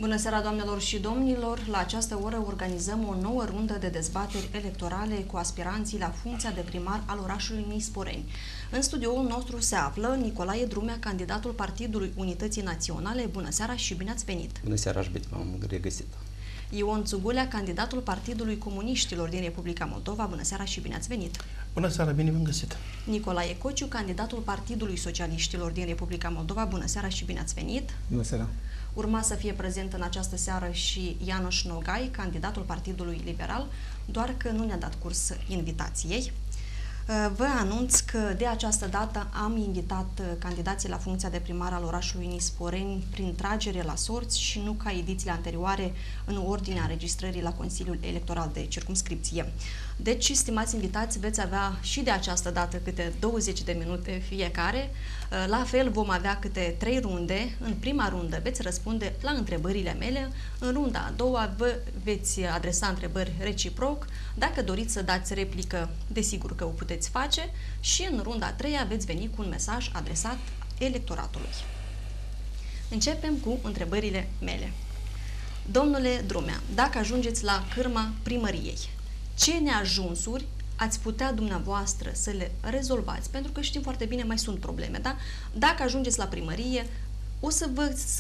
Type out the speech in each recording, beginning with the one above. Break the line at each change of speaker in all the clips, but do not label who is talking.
Bună seara, doamnelor și domnilor! La această oră organizăm o nouă rundă de dezbateri electorale cu aspiranții la funcția de primar al orașului Nisporeni. În studioul nostru se află Nicolae Drumea, candidatul Partidului Unității Naționale. Bună seara și bine ați venit!
Bună seara și bine v-am regăsit!
Ion Țugulea, candidatul Partidului Comuniștilor din Republica Moldova. Bună seara și bine ați venit!
Bună seara, bine v-am găsit!
Nicolae Cociu, candidatul Partidului Socialiștilor din Republica Moldova. Bună seara și bine ați venit!
Bună seara!
Urma să fie prezent în această seară și János Nogai, candidatul Partidului Liberal, doar că nu ne-a dat curs invitației. Vă anunț că de această dată am invitat candidații la funcția de primar al orașului Nisporeni prin tragere la sorți și nu ca edițiile anterioare în ordinea înregistrării la Consiliul Electoral de Circumscripție. Deci, stimați invitați, veți avea și de această dată câte 20 de minute fiecare. La fel vom avea câte 3 runde. În prima rundă veți răspunde la întrebările mele. În runda a doua vă veți adresa întrebări reciproc. Dacă doriți să dați replică, desigur că o puteți face. Și în runda a treia veți veni cu un mesaj adresat electoratului. Începem cu întrebările mele. Domnule Drumea, dacă ajungeți la cârma primăriei, ce neajunsuri ați putea dumneavoastră să le rezolvați? Pentru că știm foarte bine, mai sunt probleme, da? Dacă ajungeți la primărie, o să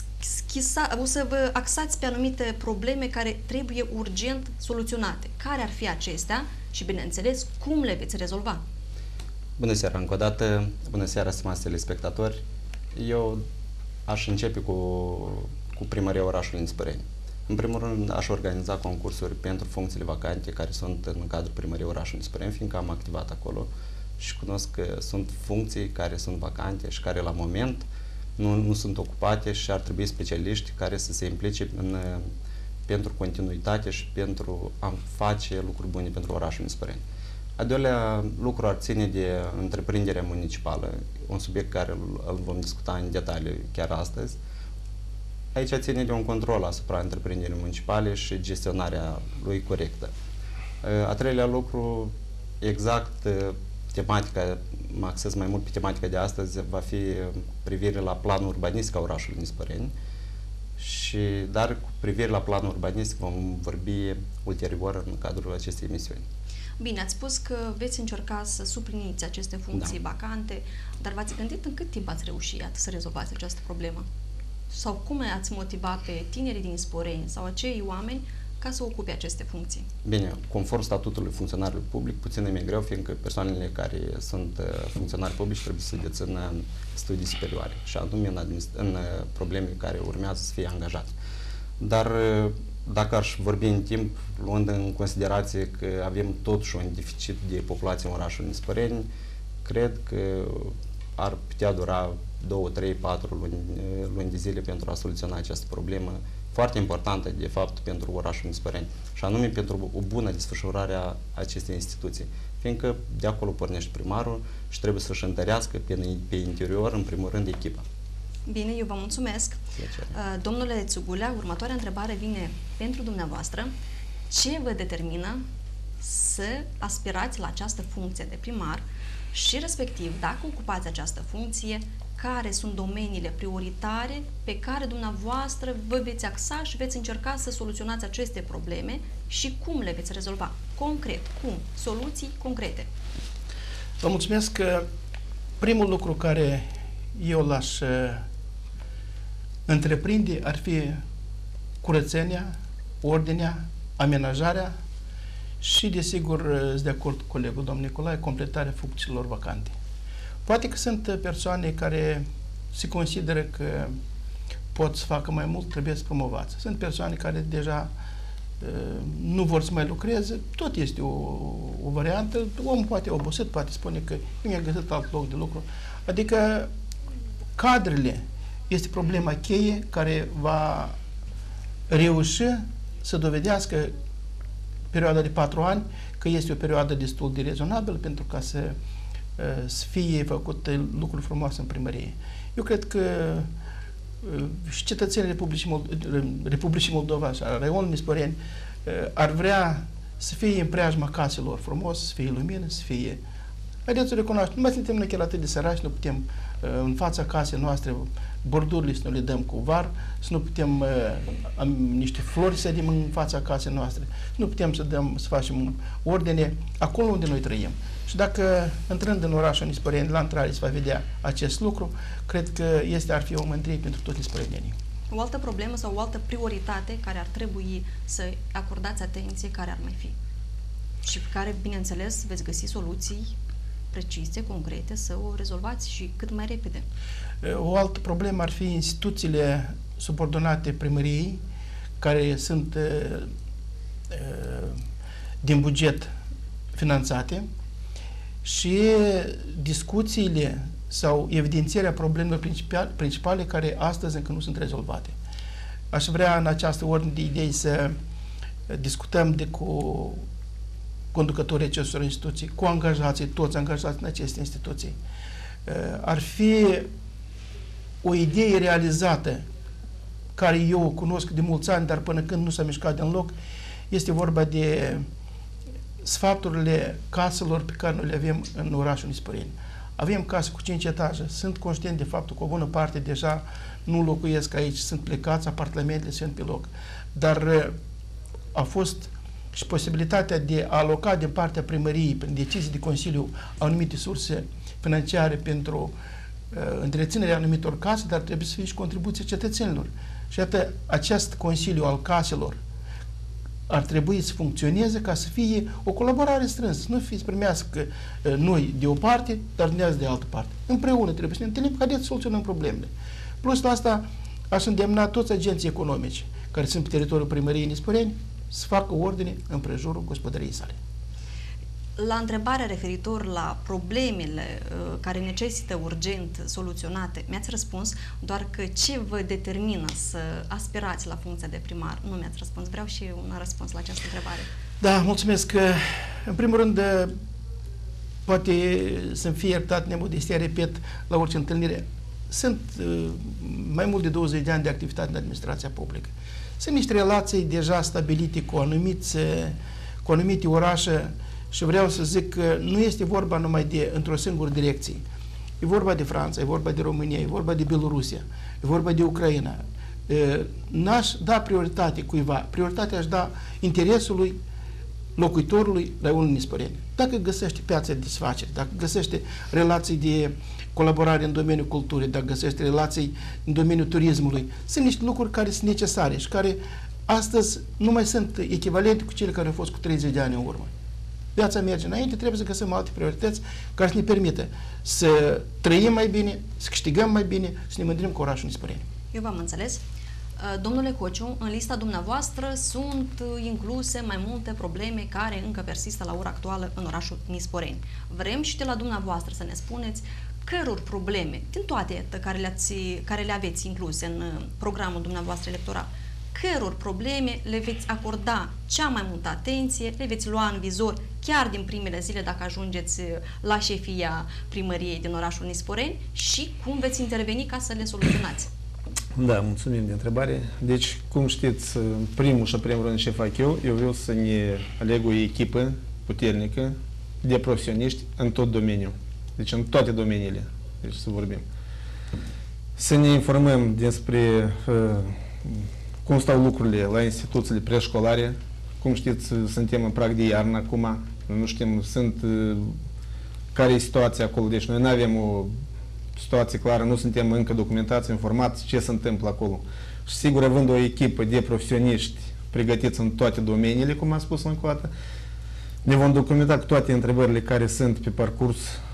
vă axați pe anumite probleme care trebuie urgent soluționate. Care ar fi acestea și, bineînțeles, cum le veți rezolva?
Bună seara încă o dată, bună seara, stimați telespectatori. Eu aș începe cu primăria orașului Nisporeni. În primul rând, aș organiza concursuri pentru funcțiile vacante care sunt în cadrul primăriei orașului Nisporeni, fiindcă am activat acolo și cunosc că sunt funcții care sunt vacante și care la moment nu sunt ocupate și ar trebui specialiști care să se implice pentru continuitate și pentru a face lucruri bune pentru orașul Nisporeni. A doilea lucru ar ține de întreprinderea municipală, un subiect care îl vom discuta în detaliu chiar astăzi. Aici ține de un control asupra întreprinderii municipale și gestionarea lui corectă. A treilea lucru, exact tematica, mă axez mai mult pe tematica de astăzi, va fi privire la planul urbanistic a orașului Nisporeni, dar cu privire la planul urbanistic vom vorbi ulterior în cadrul acestei emisiuni.
Bine, ați spus că veți încerca să supliniți aceste funcții vacante, dar v-ați gândit în cât timp ați reușit să rezolvați această problemă? Sau cum ați motivat pe tinerii din Nisporeni sau acei oameni ca să ocupe aceste funcții? Bine,
conform statutului funcționarului public, puțin e mai greu, fiindcă persoanele care sunt funcționari publici trebuie să dețină studii superioare și anume în problemele care urmează să fie angajați. Dar dacă aș vorbi în timp, luând în considerație că avem totuși un deficit de populație în orașul Nisporeni, cred că ar putea dura 2, 3, 4 luni de zile pentru a soluționa această problemă foarte importantă, de fapt, pentru orașul Nisporeni, și anume pentru o bună desfășurare a acestei instituții, fiindcă de acolo pornește primarul și trebuie să-și întărească pe interior, în primul rând, echipa.
Bine, eu vă mulțumesc. Domnule Țugulea, următoarea întrebare vine pentru dumneavoastră. Ce vă determină să aspirați la această funcție de primar și, respectiv, dacă ocupați această funcție, care sunt domeniile prioritare pe care dumneavoastră vă veți axa și veți încerca să soluționați aceste probleme și cum le veți rezolva? Concret, cum? Soluții concrete.
Vă mulțumesc că primul lucru care eu l-aș întreprinde ar fi curățenia, ordinea, amenajarea și, desigur, sunt de acord cu colegul domnul Nicolae, completarea funcțiilor vacante. Poate că sunt persoane care se consideră că pot să facă mai mult, trebuie să promovați. Sunt persoane care deja nu vor să mai lucreze, tot este o variantă. Omul poate obosit, poate spune că nu mi-a găsit alt loc de lucru. Adică cadrele este problema cheie care va reuși să dovedească perioada de 4 ani că este o perioadă destul de rezonabilă pentru ca să fie făcute lucruri frumoase în primărie. Eu cred că și cetățenii Republicii Moldova și a raionului Nisporeni ar vrea să fie în preajma caselor frumos, să fie lumină, să fie Haideți să recunoaștem, nu mai suntem noi chiar atât de săraci, nu putem în fața casei noastre bordurile să nu le dăm cu var, să nu putem niște flori să dăm în fața casei noastre, să nu putem să facem ordine acolo unde noi trăim. Și dacă intrând în orașul Nisporeni, la intrare se va vedea acest lucru, cred că ar fi o mândrie pentru toți nisporenii.
O altă problemă sau o altă prioritate care ar trebui să acordați atenție, care ar mai fi? Și pe care, bineînțeles, veți găsi soluții precise, concrete, să o rezolvați și cât mai repede.
O altă problemă ar fi instituțiile subordonate primăriei, care sunt din buget finanțate, și discuțiile sau evidențierea problemelor principale care astăzi încă nu sunt rezolvate. Aș vrea în această ordine de idei să discutăm cu conducătorii acestor instituții, cu angajații, toți angajați în aceste instituții. Ar fi o idee realizată, care eu o cunosc de mulți ani, dar până când nu s-a mișcat din loc, este vorba de sfaturile caselor pe care noi le avem în orașul Nisporeni. Avem case cu 5 etaje, sunt conștient de faptul că o bună parte deja nu locuiesc aici, sunt plecați, apartamentele sunt pe loc. Dar a fost și posibilitatea de a aloca din partea primăriei, prin decizii de Consiliu, anumite surse financiare pentru întreținerea anumitor case, dar trebuie să fie și contribuția cetățenilor. Și iată, acest Consiliu al caselor ar trebui să funcționeze ca să fie o colaborare strânsă, să nu fie să primească noi de o parte, dar dumneavoastră de altă parte. Împreună trebuie să ne întâlnim, haideți să soluționăm problemele. Plus la asta aș îndemna toți agenții economici care sunt pe teritoriul primăriei Nisporeni să facă ordine în prejurul gospodăriei sale.
La întrebarea referitor la problemele care necesită urgent soluționate, mi-ați răspuns, doar că ce vă determină să aspirați la funcția de primar? Nu mi-ați răspuns, vreau și un răspuns la această întrebare.
Da, mulțumesc. În primul rând, poate să-mi fie iertat nemodestia, repet, la orice întâlnire. Sunt mai mult de 20 de ani de activitate în administrația publică. Sunt niște relații deja stabilite cu anumite orașe și vreau să zic că nu este vorba numai de într-o singură direcție. E vorba de Franța, e vorba de România, e vorba de Bielorusia, e vorba de Ucraina. N-aș da prioritate cuiva. Prioritatea aș da interesului locuitorului Raiului Nisporeni. Dacă găsește piața de desfaceri, dacă găsește relații de colaborare în domeniul culturii, dacă găsește relații în domeniul turismului, sunt niște lucruri care sunt necesare și care astăzi nu mai sunt echivalente cu cele care au fost cu 30 de ani în urmă. Viața merge înainte, trebuie să găsim alte priorități care să ne permită să trăim mai bine, să câștigăm mai bine, să ne mândrim cu orașul Nisporeni.
Eu v-am înțeles. Domnule Cociu, în lista dumneavoastră sunt incluse mai multe probleme care încă persistă la ora actuală în orașul Nisporeni. Vrem și de la dumneavoastră să ne spuneți căror probleme, din toate care le aveți incluse în programul dumneavoastră electoral, căror probleme le veți acorda cea mai multă atenție, le veți lua în vizor chiar din primele zile dacă ajungeți la șefia primăriei din orașul Nisporeni și cum veți interveni ca să le soluționați.
Da, mulțumim de întrebare. Deci, cum știți, primul rând ce fac eu vreau să ne aleg o echipă puternică de profesioniști în tot domeniul. Deci în toate domeniile. Deci să vorbim. Să ne informăm despre cum stau lucrurile la instituțiile preșcolare. Cum știți, suntem în prag de iarnă acum. Nu știm care e situația acolo. Deci noi nu avem o situație clară, nu suntem încă documentați, informați ce se întâmplă acolo. Și sigur, având o echipă de profesioniști pregătiți în toate domeniile, cum am spus încă o dată, ne vom documenta cu toate întrebările care sunt pe parcurs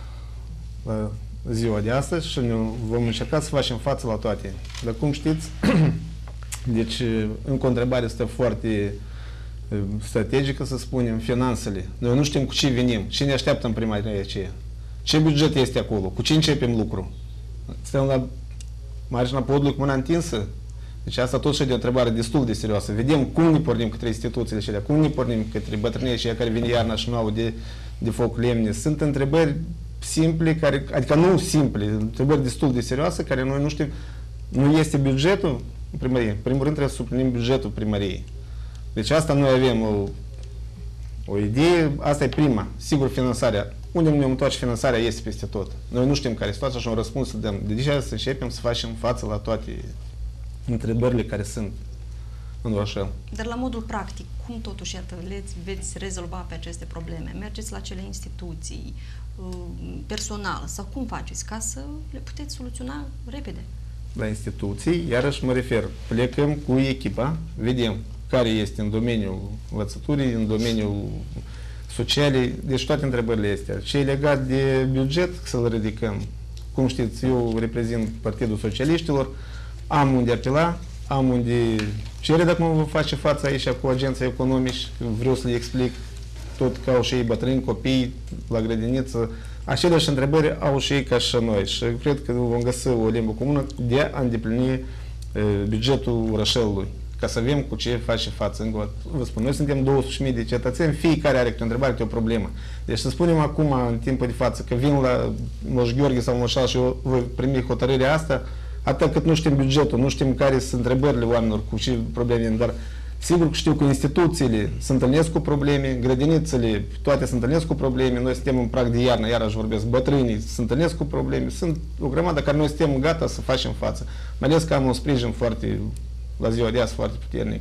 la ziua de astăzi și ne vom încerca să facem față la toate. Dar cum știți, deci încă o întrebare este foarte strategică, să spunem, finanțele. Noi nu știm cu ce venim, ce ne așteaptă în primăria aceea. Ce buget este acolo? Cu ce începem lucru? Stăm la marginea podului cu mâna întinsă? Deci asta tot și de o întrebare destul de serioasă. Vedem cum ne pornim către instituțiile acelea, cum ne pornim către bătrânii aceia care vin iarna și nu au de foc lemne. Sunt întrebări simple, adică nu simple, întrebări destul de serioase, care noi nu știm. Nu este bugetul primăriei. În primul rând trebuie să suplinim bugetul primăriei. Deci asta noi avem o idee, asta e prima. Sigur, finanțarea unde ne întoarce finanțarea este peste tot. Noi nu știm care e situația și un răspuns să dăm. De ce să începem să facem față la toate întrebările care sunt în Orășel.
Dar la modul practic, cum totuși le veți rezolva pe aceste probleme? Mergeți la cele instituții, personal, sau cum faceți ca să le puteți soluționa repede?
La instituții, iarăși mă refer, plecăm cu echipa, vedem care este în domeniul învățăturii, în domeniul social, deci toate întrebările astea. Ce e legat de buget, să-l ridicăm. Cum știți, eu reprezint Partidul Socialiștilor, am unde apela, am unde cere dacă mă voi face față aici cu agenții economici, vreau să le explic tot că au și ei bătrâni, copii, la grădiniță, aceleași întrebări au și ei ca și noi și cred că vom găsi o limbă comună de a îndeplini bugetul Orășelului, ca să avem cu ce face față. Încă vă spun, noi suntem 200.000 de cetățeni, fiecare are o întrebare, o problemă. Deci să spunem acum, în timpul de față, că vin la Moș Gheorghe sau Moșal și eu voi primi hotărârea asta, atât cât nu știm bugetul, nu știm care sunt întrebările oamenilor, cu ce probleme, dar sigur că știu că instituțiile se întâlnesc cu probleme, grădinițele, toate se întâlnesc cu probleme, noi suntem în prag de iarnă, iarăși vorbesc, bătrânii se întâlnesc cu probleme, sunt o grămadă care noi suntem gata să facem față. Mai ales că am un sprijin foarte, la ziua de azi, foarte puternic.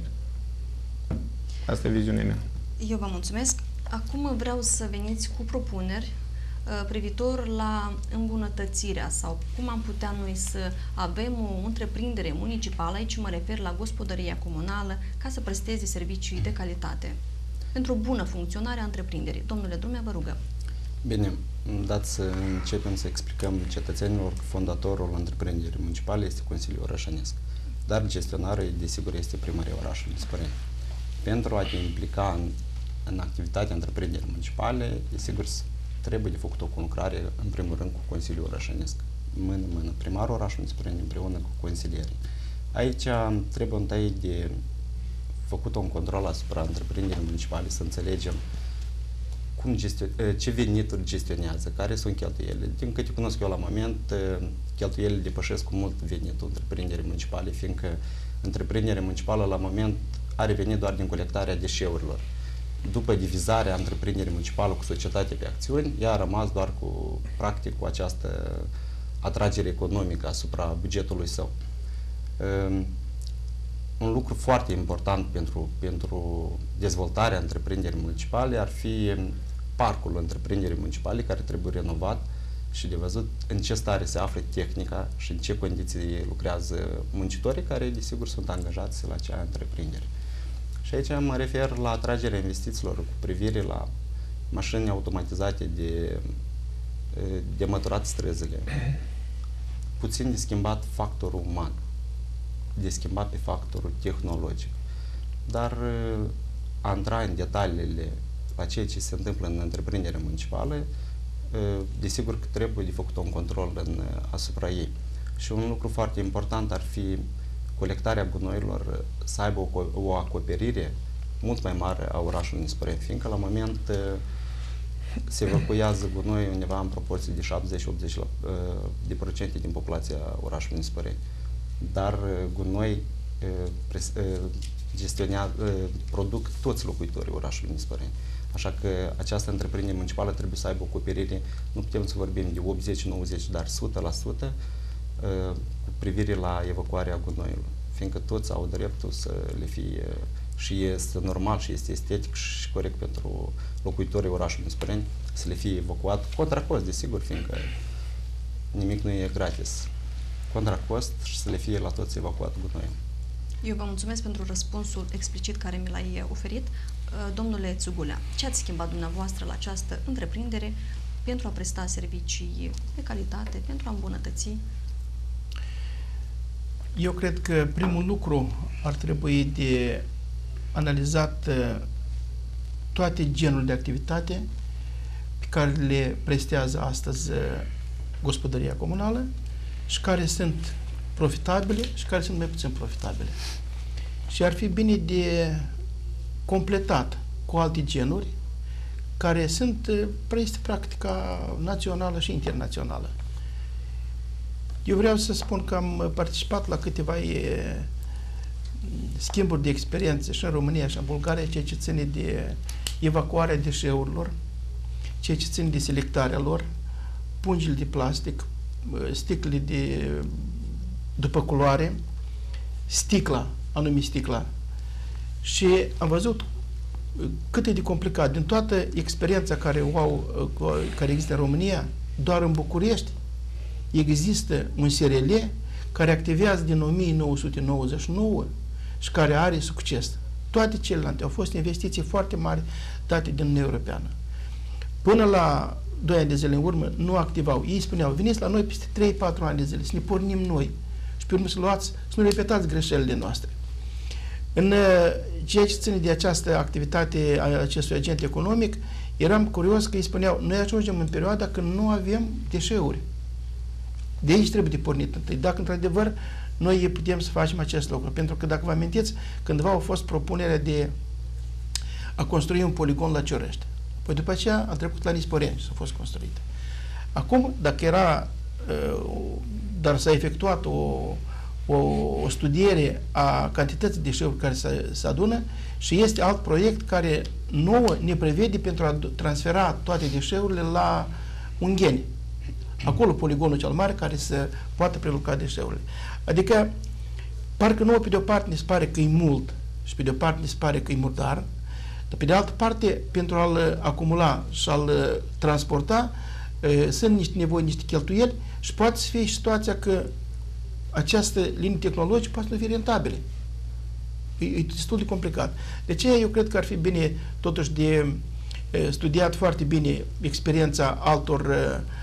Asta e viziunea mea.
Eu vă mulțumesc. Acum vreau să veniți cu propuneri privitor la îmbunătățirea sau cum am putea noi să avem o întreprindere municipală, aici mă refer la gospodăria comunală, ca să presteze servicii de calitate pentru o bună funcționare a întreprinderii. Domnule Drumea, vă rugăm.
Bine, dați să începem să explicăm cetățenilor că fondatorul întreprinderii municipale este Consiliul Orășenesc, dar gestionarul, desigur, este Primăria Orașului Spăreni. Pentru a te implica în activitatea întreprinderii municipale, desigur, trebuie de făcut o conlucrare, în primul rând, cu Consiliul Orășenesc, mână-mână, primarul orașului Spăreni împreună cu consilierii. Aici trebuie întâi de făcut un control asupra întreprinderii municipale, să înțelegem ce venituri gestionează, care sunt cheltuielile. Din câte cunosc eu la moment, cheltuielile depășesc cu mult venitul întreprinderii municipale, fiindcă întreprinderea municipală la moment are venit doar din colectarea deșeurilor. După divizarea întreprinderii municipale cu societatea pe acțiuni, ea a rămas doar cu, practic, cu această atragere economică asupra bugetului său. Un lucru foarte important pentru dezvoltarea întreprinderii municipale ar fi parcul întreprinderii municipale, care trebuie renovat și de văzut în ce stare se află tehnica și în ce condiții lucrează muncitorii care, desigur, sunt angajați la acea întreprindere. Și aici mă refer la atragerea investițiilor cu privire la mașini automatizate de măturat străzile. Puțin de schimbat factorul uman, de schimbat pe factorul tehnologic. Dar a intra în detaliile la ceea ce se întâmplă în întreprinderea municipală, desigur că trebuie de făcut un control asupra ei. Și un lucru foarte important ar fi colectarea gunoiilor să aibă o acoperire mult mai mare a orașului Nisporeni, fiindcă la moment se evacuează gunoi undeva în proporție de 70-80% din populația orașului Nisporeni. Dar gunoi produc toți locuitorii orașului Nisporeni. Așa că această întreprindere municipală trebuie să aibă o acoperire, nu putem să vorbim de 80-90, dar 100% cu privire la evacuarea gunoiului, fiindcă toți au dreptul să le fie și este normal și este estetic și corect pentru locuitorii orașului Nisporeni să le fie evacuat contra cost, desigur, fiindcă nimic nu e gratis, contra cost și să le fie la toți evacuat gunoiul.
Eu vă mulțumesc pentru răspunsul explicit care mi l-ai oferit. Domnule Țugulea, ce ați schimbat dumneavoastră la această întreprindere pentru a presta servicii de calitate, pentru a îmbunătăți?
Eu cred că primul lucru ar trebui de analizat toate genurile de activitate pe care le prestează astăzi gospodăria comunală și care sunt profitabile și care sunt mai puțin profitabile. Și ar fi bine de completat cu alte genuri care sunt este practica națională și internațională. Eu vreau să spun că am participat la câteva schimburi de experiențe și în România și în Bulgaria, ceea ce ține de evacuarea deșeurilor, ceea ce ține de selectarea lor, pungile de plastic, sticlele după culoare, sticla, anume sticla. Și am văzut cât e de complicat. Din toată experiența care există în România, doar în București există un SRL care activează din 1999 și care are succes. Toate celelalte au fost investiții foarte mari date din Uniunea Europeană. Până la 2 ani de zile în urmă nu activau. Ei spuneau, veniți la noi peste 3-4 ani de zile, să ne pornim noi și pe urmă să nu repetați greșelile noastre. În ceea ce ține de această activitate a acestui agent economic, eram curios că ei spuneau, noi ajungem în perioada când nu avem deșeuri. De aici trebuie de pornit întâi. Dacă într-adevăr noi putem să facem acest lucru. Pentru că dacă vă amintiți, cândva a fost propunerea de a construi un poligon la Ciorești. Păi după aceea a trecut la Nisporeni și s-a fost construită. Acum, dacă era, dar s-a efectuat o studiere a cantității de deșeuri care se adună și este alt proiect care nouă ne prevede pentru a transfera toate deșeurile la Ungheni. Acolo poligonul cel mare care să poată prelucra deșeurile. Adică, parcă nouă pe de o parte ne se pare că e mult și pe de o parte ne se pare că e murdar, dar pe de altă parte, pentru a-l acumula și a-l transporta, sunt niște nevoi, niște cheltuieli și poate să fie și situația că această linie tehnologică poate să nu fie rentabilă. E destul de complicat. De aceea eu cred că ar fi bine totuși de studiat foarte bine experiența altor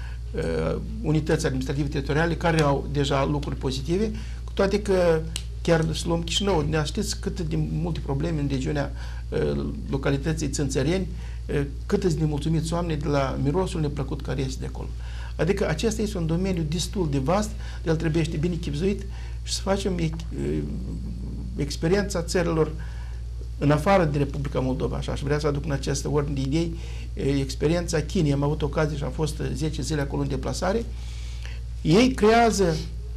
unități administrative teritoriale care au deja lucruri pozitive, cu toate că chiar să luăm Chișinău, ne știți cât de multe probleme în regiunea localității Țânțăreni, cât de nemulțumiți oameni de la mirosul neplăcut care este de acolo. Adică acesta este un domeniu destul de vast, el trebuie bine chipzuit și să facem experiența țărilor în afară de Republica Moldova. Așa, și vreau să aduc în această ordine de idei experiența Chinei. Am avut ocazie și am fost 10 zile acolo în deplasare. Ei creează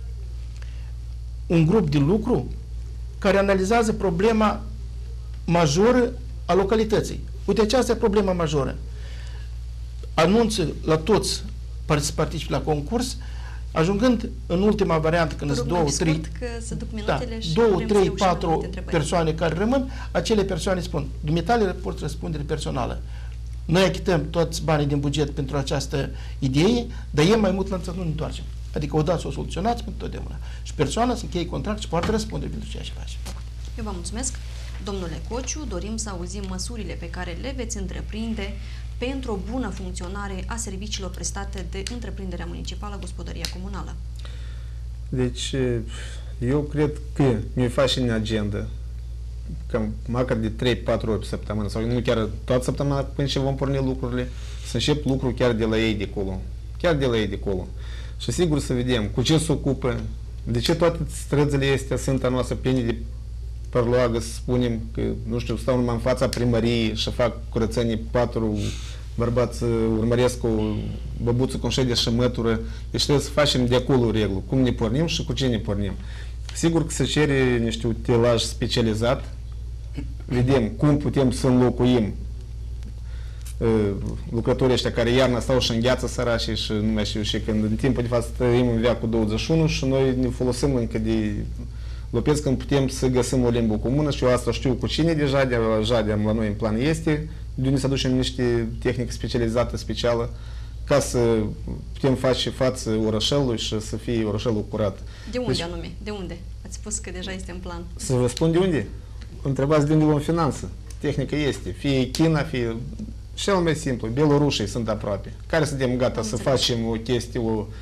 un grup de lucru care analizează problema majoră a localității. Uite, aceasta e problema majoră. Anunță la toți să participe la concurs, ajungând în ultima variantă, când sunt 2, 3, 4 persoane care rămân, acele persoane spun, dumitale pot răspundere personală. Noi achităm toți banii din buget pentru această idee, dar e mai mult la nu ne întoarcem. Adică odată să o soluționați pentru totdeauna. Și persoana să încheie contract și poate răspunde pentru ceea ce face.
Eu vă mulțumesc. Domnule Cociu, dorim să auzim măsurile pe care le veți întreprinde pentru o bună funcționare a serviciilor prestate de întreprinderea municipală, gospodăria comunală.
Deci, eu cred că ne face în agenda cam măcar de 3-4 ori pe săptămână, sau nu chiar toată săptămâna până ce vom porni lucrurile, să încep lucrul chiar de la ei de acolo. Chiar de la ei de acolo. Și sigur să vedem cu ce se ocupă, de ce toate străzile astea sunt a noastră pline de părloagă, să spunem că, nu știu, stau numai în fața primăriei și fac curățenie 4 bărbați, urmăresc o băbuță cu un șei de șămătură. Deci trebuie să facem de acolo regulă, cum ne pornim și cu ce ne pornim. Sigur că se cere niște utilaj specializat, vedem cum putem să înlocuim lucrătorii ăștia care iarna stau și îngheață sărașii și nu mai știu și când în timpul de față trăim în veacul 21 și noi ne folosim încă de Lopez când putem să găsim o limbă comună și eu asta știu cu cine deja, la noi în plan este, de unde să aducem niște tehnică specializată, specială, ca să putem face față orășelului și să fie orășelul curat.
De unde anume? De unde? Ați spus că deja este în plan.
Să vă spun de unde? Întrebați de unde luăm finanță. Tehnica este. Fie China, fie cel mai simplu. Belorușii sunt aproape. Care suntem gata să facem o chestie,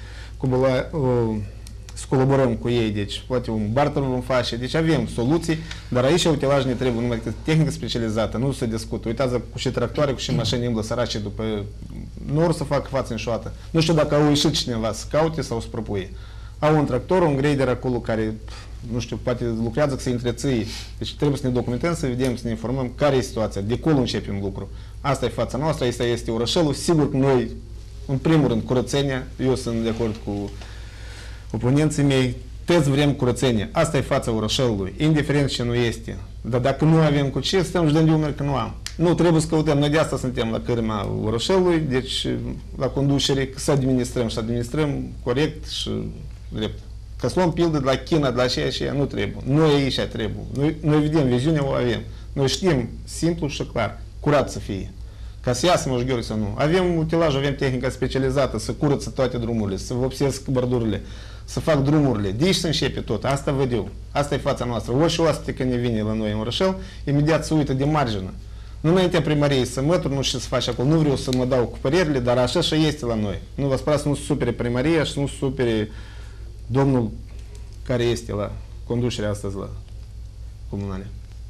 să colaborăm cu ei, deci poate un barter vom face, deci avem soluții, dar aici utilaj ne trebuie numai decât tehnică specializată, nu se discută. Uitați cu ce tractoare, cu ce mașini îmblă sărace după... Nu vor să facă față înșoată. Nu știu dacă au ieșit cineva să caute sau să propuie. Au un tractor, un grader acolo care, nu știu, poate lucrează să se întreții. Deci trebuie să ne documentăm, să vedem, să ne informăm care e situația, de acolo începem lucru. Asta e fața noastră, asta este orășelul. Sigur că noi, în primul rând, curățenia, eu sunt de acord cu oponenții mei, toți vrem curățenie. Asta e fața orășelului, indiferent ce nu este. Dar dacă nu avem cu ce, stăm și dăm de umeri că nu am. nu trebuie să căutăm, noi de asta suntem la cârma orășelului, deci la conducere să administrăm corect și drept. Că să luăm pildă de la China, de la aceea, nu trebuie. Noi aici trebuie. Noi vedem, viziunea o avem. Noi știm, simplu și clar, curat să fie. Ca să iasă moșgheuri sau nu. Avem utilaj, avem tehnica specializată, să curăță toate drumurile, să vopsesc bărdurile, să fac drumurile. De aici să începe tot. Asta văd eu. Asta e fața noastră. Orice oaspete când ne vine la noi în orășel, imediat se uită de margină. Nu înaintea primăriei să mături, nu știu ce să faci acolo. Nu vreau să mă dau cu părerile, dar așa și este la noi. Nu vă sperați să nu supere primăria și să nu supere domnul care este la conducerea astăzi la comunale.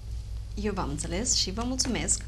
Eu v-am înțeles și vă mulțumesc.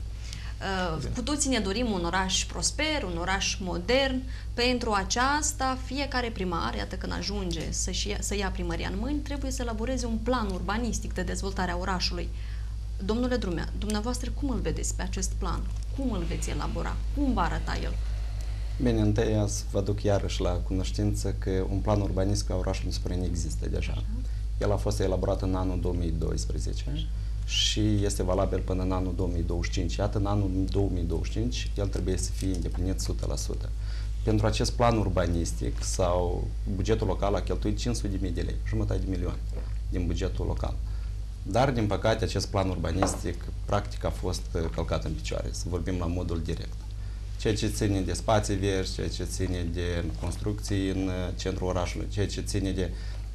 Cu toții ne dorim un oraș prosper, un oraș modern. Pentru aceasta, fiecare primar, iată când ajunge să ia primăria în mâini, trebuie să elaboreze un plan urbanistic de dezvoltare a orașului. Domnule Drumea, dumneavoastră cum îl vedeți pe acest plan? Cum îl veți elabora? Cum va arăta el?
Bine, întâi să vă duc iarăși la cunoștință că un plan urbanistic a orașului Nisporeni există deja. El a fost elaborat în anul 2012 și este valabil până în anul 2025. Iată, în anul 2025 el trebuie să fie îndeplinit 100%. Pentru acest plan urbanistic sau bugetul local a cheltuit 500.000 de lei, jumătate de milion din bugetul local. Dar, din păcate, acest plan urbanistic practic a fost călcat în picioare, să vorbim la modul direct. Ceea ce ține de spații verzi, ceea ce ține de construcții în centrul orașului, ceea ce ține de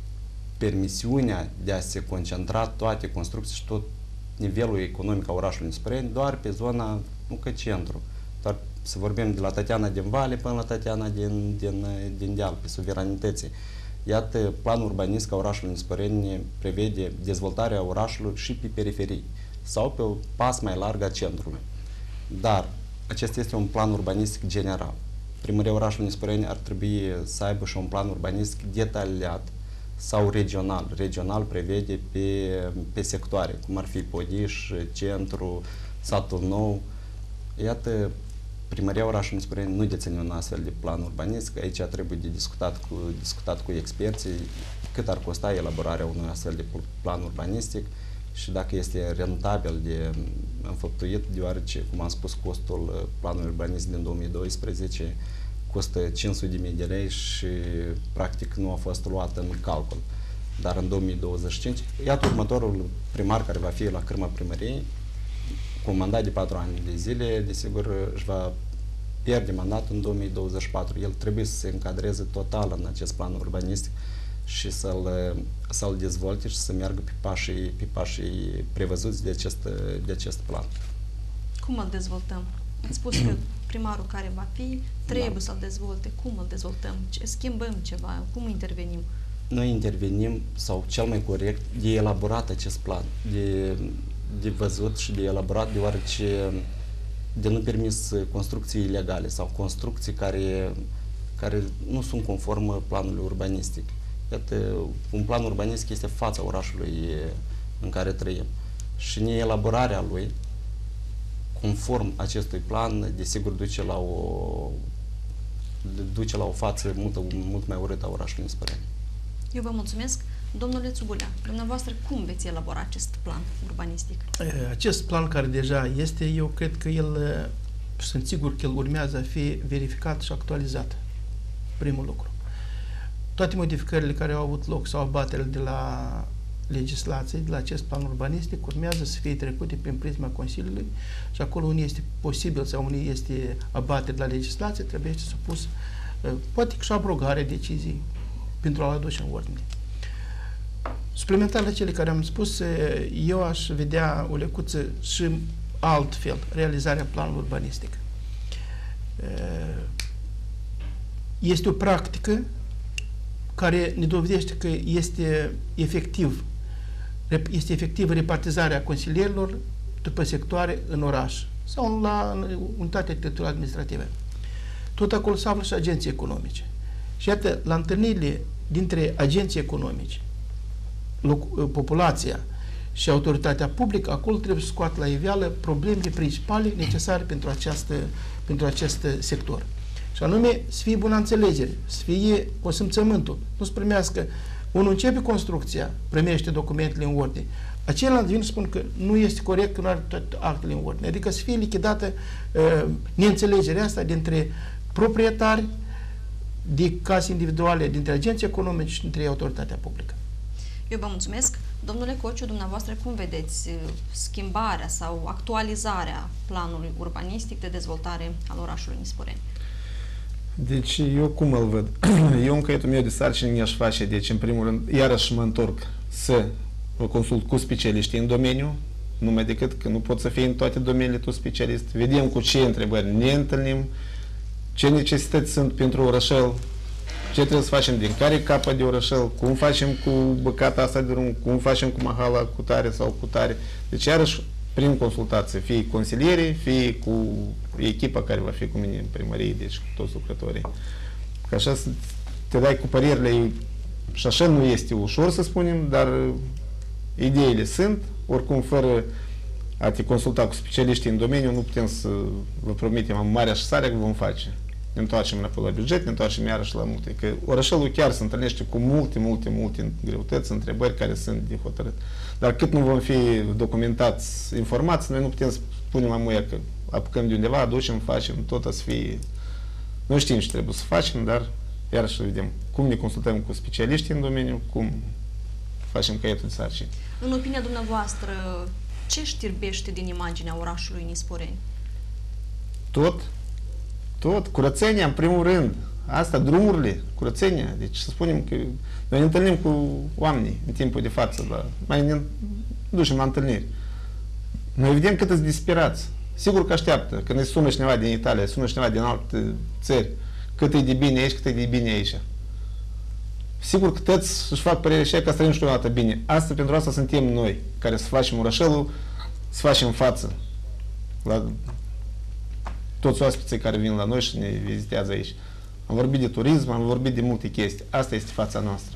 permisiunea de a se concentra toate construcții și tot nivelul economic a orașului Nisporeni doar pe zona, nu că centru, doar să vorbim de la Tatiana din Vale până la Tatiana din deal, pe suveranității. Iată, planul urbanistic a orașului Nisporeni prevede dezvoltarea orașului și pe periferii sau pe un pas mai larg a centrului. Dar acesta este un plan urbanistic general. Primăria orașului Nisporeni ar trebui să aibă și un plan urbanistic detaliat sau regional. Regional prevede pe sectoare, cum ar fi Podiș, centru, satul nou. Iată, primăria orașului Nisporeni nu deține un astfel de plan urbanistic. Aici trebuie de discutat cu experții cât ar costa elaborarea unui astfel de plan urbanistic și dacă este rentabil de înfăptuit, deoarece, cum am spus, costul planului urbanistic din 2012 costă 500.000 de lei și practic nu a fost luat în calcul. Dar în 2025, iată următorul primar care va fi la cârma primăriei, cu un mandat de 4 ani de zile, desigur își va pierde mandatul în 2024. El trebuie să se încadreze total în acest plan urbanistic și să-l dezvolte și să meargă pe pașii prevăzuți de acest plan.
Cum îl dezvoltăm? Ați spus că primarul care va fi trebuie să-l dezvolte. Cum îl dezvoltăm? Schimbăm ceva? Cum intervenim?
Noi intervenim, sau cel mai corect, de elaborat acest plan, de văzut și de elaborat, deoarece de nu permis construcții ilegale sau construcții care nu sunt conform planului urbanistic. Iată, un plan urbanistic este fața orașului în care trăim. Și neelaborarea lui, conform acestui plan, desigur duce la o față mult mai urâtă a orașului Nisporeni.
Eu vă mulțumesc. Domnule Țubulea, dumneavoastră cum veți elabora acest plan urbanistic?
Acest plan care deja este, eu cred că sunt sigur că el urmează a fi verificat și actualizat. Primul lucru. Toate modificările care au avut loc sau abaterile de la legislație, de la acest plan urbanistic, urmează să fie trecute prin prisma Consiliului și acolo unde este posibil sau unde este abatere de la legislație, trebuie să supus, poate și abrogarea decizii pentru a-l aduce în ordine. Suplimentar la cele care am spus, eu aș vedea o lecuță și altfel realizarea planului urbanistic. Este o practică care ne dovedește că este efectivă repartizarea consilierilor după sectoare în oraș sau la unitatea teritorială administrativă. Tot acolo se află și agenții economice. Și iată, la întâlnirile dintre agenții economici, populația și autoritatea publică, acolo trebuie să scoată la iveală problemele principale necesare pentru acest sector. Și anume, să fie bună înțelegere, să fie consimțământul, nu să primească. Unul începe construcția, primește documentele în ordine, Acela vin și spun că nu este corect, că nu are toate actele în ordine. Adică să fie lichidată neînțelegerea asta dintre proprietari de case individuale, dintre agenții economici și dintre autoritatea publică.
Eu vă mulțumesc. Domnule Cociu, dumneavoastră cum vedeți schimbarea sau actualizarea planului urbanistic de dezvoltare al orașului Nisporeni?
Deci eu cum îl văd? Eu în caietul meu de sarcini mi-aș face, deci în primul rând, iarăși mă întorc să vă consult cu specialiștii în domeniu, numai decât că nu pot să fie în toate domeniile tu specialist. Vedem cu ce întrebări ne întâlnim, ce necesități sunt pentru orășel, ce trebuie să facem din care capăt de orășel, cum facem cu băcata asta de drum, cum facem cu mahala cu tare sau cu tare. Deci iarăși prin consultație, fie consilierii, fie cu echipa care va fi cu mine în primărie, deci cu toți lucrătorii. Că așa să te dai cu părerile, și așa nu este ușor să spunem, dar ideile sunt, oricum fără a te consulta cu specialiștii în domeniu, nu putem să vă promitem marea așezare că vom face. Ne întoarcem înapoi la buget, ne întoarcem iarăși la multe. Că orășelul chiar se întâlnește cu multe greutăți, întrebări care sunt de hotărât. Dar cât nu vom fi documentați, informați, noi nu putem să spunem amuia că apucăm de undeva, aducem, facem, tot să fie... Noi știm ce trebuie să facem, dar iarăși vedem cum ne consultăm cu specialiștii în domeniu, cum facem caietul de sarcini.
În opinia dumneavoastră, ce știrbește din imaginea orașului Nisporeni?
Tot, curățenia în primul rând. Asta, drumurile, curățenia. Deci să spunem că noi ne întâlnim cu oamenii în timpul de față, mai ne ducem la întâlniri. Noi vedem cât îți disperați. Sigur că așteaptă, când îi sună cineva din Italia, sună cineva din alte țări, cât e de bine aici, cât e de bine aici. Sigur că toți își fac părere și că asta nu știu o dată bine. Asta, pentru asta suntem noi, care să facem orășelul, să facem față la toți oaspeții care vin la noi și ne vizitează aici. Am vorbit de turism, am vorbit de multe chestii. Asta este fața noastră.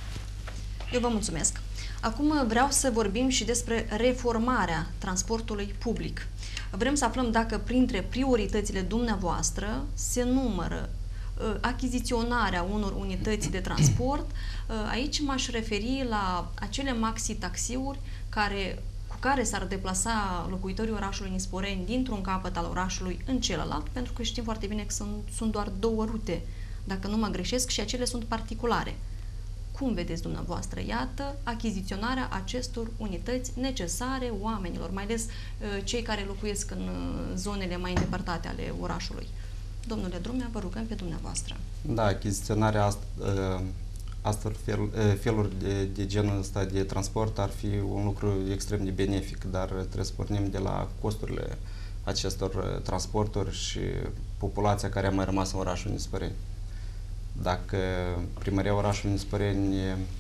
Eu vă mulțumesc. Acum vreau să vorbim și despre reformarea transportului public. Vrem să aflăm dacă printre prioritățile dumneavoastră se numără achiziționarea unor unități de transport. Aici m-aș referi la acele maxi-taxiuri cu care s-ar deplasa locuitorii orașului Nisporeni dintr-un capăt al orașului în celălalt, pentru că știm foarte bine că sunt doar două rute, dacă nu mă greșesc, și acele sunt particulare. Cum vedeți dumneavoastră, iată, achiziționarea acestor unități necesare oamenilor, mai ales cei care locuiesc în zonele mai îndepărtate ale orașului? Domnule Drumea, vă rugăm pe dumneavoastră.
Da, achiziționarea astor feluri de genul ăsta de transport ar fi un lucru extrem de benefic, dar trebuie să pornim de la costurile acestor transporturi și populația care a mai rămas în orașul Nisporeni. Dacă primăria orașului Nisporeni,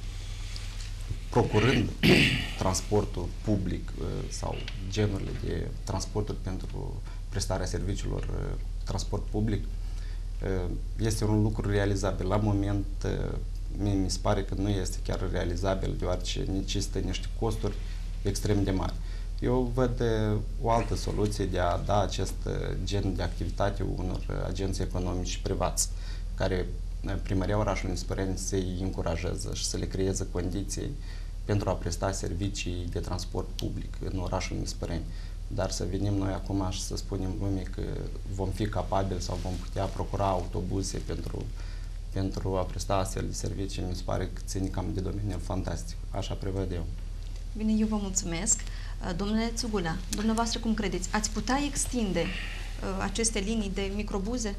procurând transportul public sau genurile de transporturi pentru prestarea serviciilor transport public, este un lucru realizabil. La moment, mi se pare că nu este chiar realizabil, deoarece necesită niște costuri extrem de mari. Eu văd o altă soluție de a da acest gen de activitate unor agenții economici privați, care primăria orașului Nisporeni să-i încurajeze și să le creeze condiții pentru a presta servicii de transport public în orașul Nisporeni. Dar să venim noi acum și să spunem lumii că vom fi capabili sau vom putea procura autobuze pentru a presta astfel de servicii, mi se pare că ține cam de domeniul fantastic. Așa prevăd eu.
Bine, eu vă mulțumesc. Domnule Țugulea, dumneavoastră cum credeți? Ați putea extinde aceste linii de microbuze?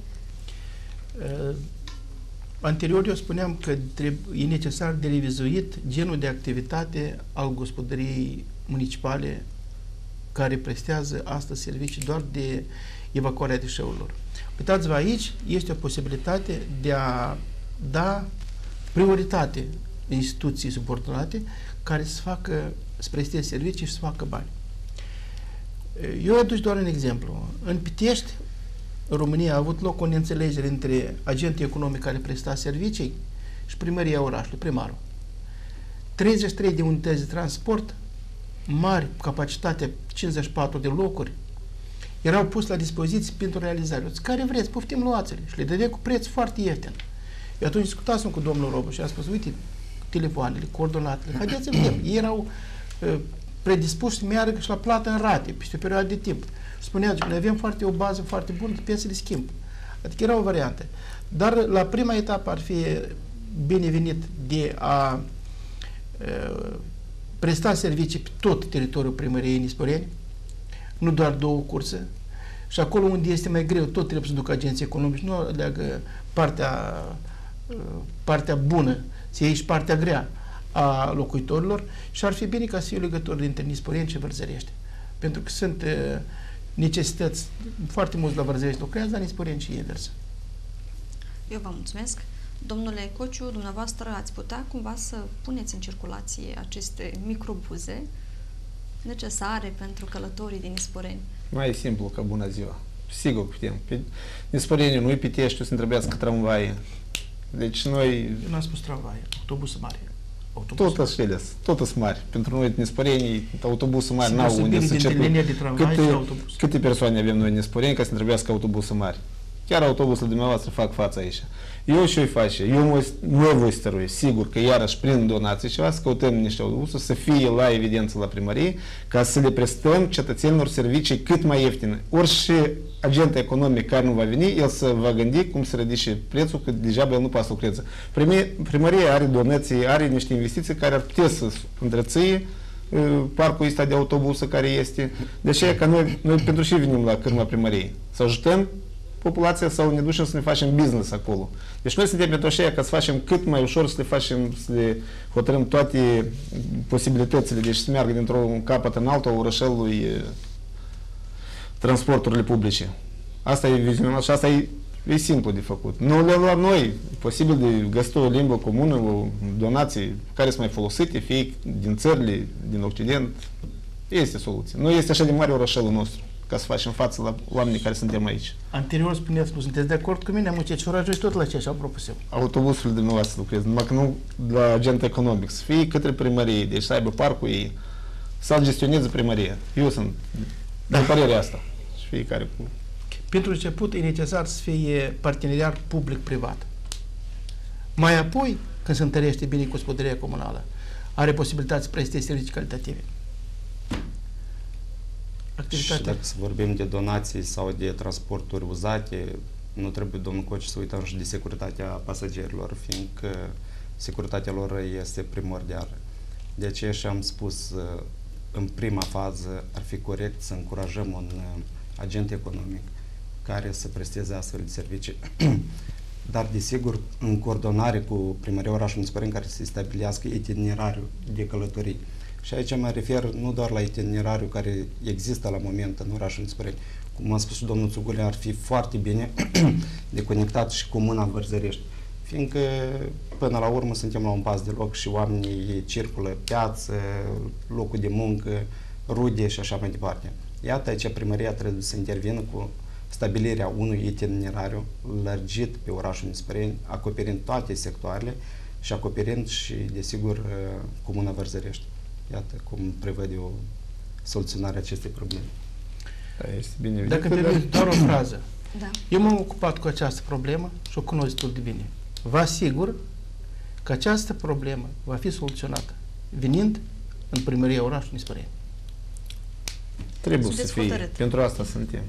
Anterior eu spuneam că e necesar de revizuit genul de activitate al gospodăriei municipale care prestează astăzi servicii doar de evacuarea deșeurilor. Uitați-vă, aici este o posibilitate de a da prioritate instituții subordonate care să presteze servicii și să facă bani. Eu aduc doar un exemplu. În Pitești, în România, a avut loc o neînțelegere între agentul economic care presta servicii și primăria orașului, primarul. 33 de unități de transport, mari, capacitate 54 de locuri, erau puse la dispoziție pentru realizare. Care vreți, poftim, luați-le. Și le dădea cu preț foarte ieftin. Eu atunci discutasem cu domnul Robu și am spus, uite, telefoanele, coordonatele, haideți să vedem. Ei erau predispuși să meargă și la plată în rate, peste o perioadă de timp. Și spunea că noi avem o bază foarte bună de piese de schimb. Adică era o variantă. Dar la prima etapă ar fi binevenit de a presta servicii pe tot teritoriul primăriei Nisporeni, nu doar 2 curse, și acolo unde este mai greu, tot trebuie să ducă agenții economici, nu aleagă partea bună, să iei și partea grea a locuitorilor și ar fi bine ca să fie legători dintre Nisporeni și Vărzărești. Pentru că sunt necesități, foarte mulți la Vărzărești lucrează, la Nisporeni și invers.
Eu vă mulțumesc. Domnule Cociu, dumneavoastră ați putea cumva să puneți în circulație aceste microbuze necesare pentru călătorii din Nisporeni?
Mai simplu ca bună ziua. Sigur putem. Nisporeni nu-i Pitești, să întrebească tramvaie. Deci noi...
Eu n-am spus tramvaie, autobuse mari.
Tot sunt mari. Pentru noi, Nisporeni, autobuse mari n-au unde să
circule.
Câte persoane avem noi în Nisporeni ca să întrebească autobuse mari? Chiar autobusele dumneavoastră fac fața aici. Eu ce-o face? Noi voi stărui, sigur că iarăși prin donații ceva, să căutăm niște autobuse, să fie la evidență la primărie, ca să le prestăm cetățenilor servicii cât mai ieftine. Orice agent economic care nu va veni, el să va gândi cum să ridice prețul, că deja el nu poate să lucreze. Primăria are donații, are niște investiții care ar putea să întreții parcul ăsta de autobuse care este. De aceea că noi pentru ce venim la cârma primăriei? Să ajutăm populația sau ne ducem să ne facem business acolo. Deci noi suntem pentru așa ca să facem cât mai ușor, să le hotărâm toate posibilitățile, deci să meargă dintr-un capăt în altul a orășelului transporturile publice. Asta e vizionat și asta e simplu de făcut. Nu le la noi, posibil de găsit o limbă comună, o donație care sunt mai folosite, fie din țările, din Occident, este soluție. Nu este așa de mare orășelul nostru ca să facem față la oamenii care suntem aici.
Anterior spuneați, nu sunteți de acord cu mine, muncitorii tot la ce așa propus eu.
Autobusul de dumneavoastră lucrez, numai că nu la agent economic, să fie către primărie, deci să aibă parcul ei, să-l gestioneze primăria. Eu sunt de părerea asta. Și fiecare cu...
Pentru început e necesar să fie parteneriat public-privat. Mai apoi, când se întărește bine gospodăria comunală, are posibilitatea să presteze servicii calitative.
Și dacă să vorbim de donații sau de transporturi uzate, nu trebuie, domnul Coci, să uităm și de securitatea pasagerilor, fiindcă securitatea lor este primordială. De aceea și am spus, în prima fază ar fi corect să încurajăm un agent economic care să presteze astfel de servicii, dar desigur în coordonare cu Primăria Orașului Nisporeni, care să stabilească itinerariul de călătorii. Și aici mă refer nu doar la itinerariul care există la moment în orașul Nisporeni. Cum a spus și domnul Țugule, ar fi foarte bine de conectat și comuna Vărzărești, fiindcă până la urmă suntem la un pas de loc și oamenii circulă piață, locul de muncă, rude și așa mai departe. Iată, aici primăria trebuie să intervină cu stabilirea unui itinerariu lărgit pe orașul Nisporeni, acoperind toate sectoarele și acoperind și, desigur, comuna Vărzărești. Iată cum prevăd eu soluționarea acestei probleme.
Este bine.
Dacă permite doar o frază.
Da.
Eu m-am ocupat cu această problemă și o cunosc destul de bine. Vă asigur că această problemă va fi soluționată venind în primăria orașului Nisporeni.
Trebuie să fie. Pentru asta suntem.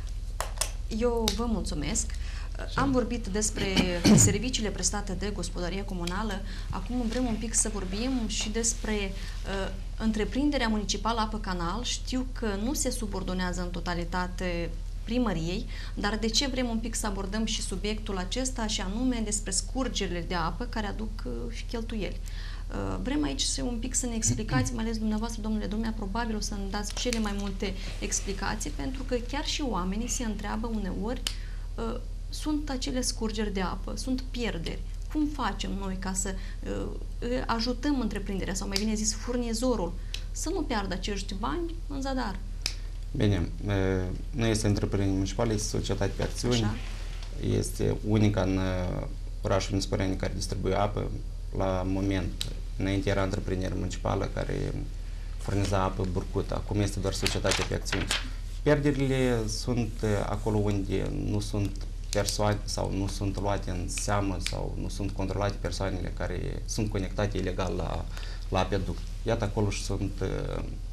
Eu vă mulțumesc. Am vorbit despre serviciile prestate de gospodărie comunală. Acum vrem un pic să vorbim și despre întreprinderea municipală Apă Canal. Știu că nu se subordonează în totalitate primăriei, dar de ce vrem un pic să abordăm și subiectul acesta, și anume despre scurgerile de apă care aduc și cheltuieli. Vrem aici un pic să ne explicați, mai ales dumneavoastră, domnule Domnea, probabil o să-mi dați cele mai multe explicații, pentru că chiar și oamenii se întreabă uneori, sunt acele scurgeri de apă, sunt pierderi. Cum facem noi ca să ajutăm întreprinderea, sau mai bine zis furnizorul, să nu piardă acești bani în zadar?
Bine, nu este întreprindere municipală, este societate pe acțiuni. Așa. Este unica în orașul Nisporeni care distribuie apă. La moment, înainte era întreprindere municipală care furniza apă burcută, acum este doar societatea pe acțiuni. Pierderile sunt acolo unde nu sunt persoane sau nu sunt luate în seamă sau nu sunt controlate persoanele care sunt conectate ilegal la apeduct. Iată, acolo și sunt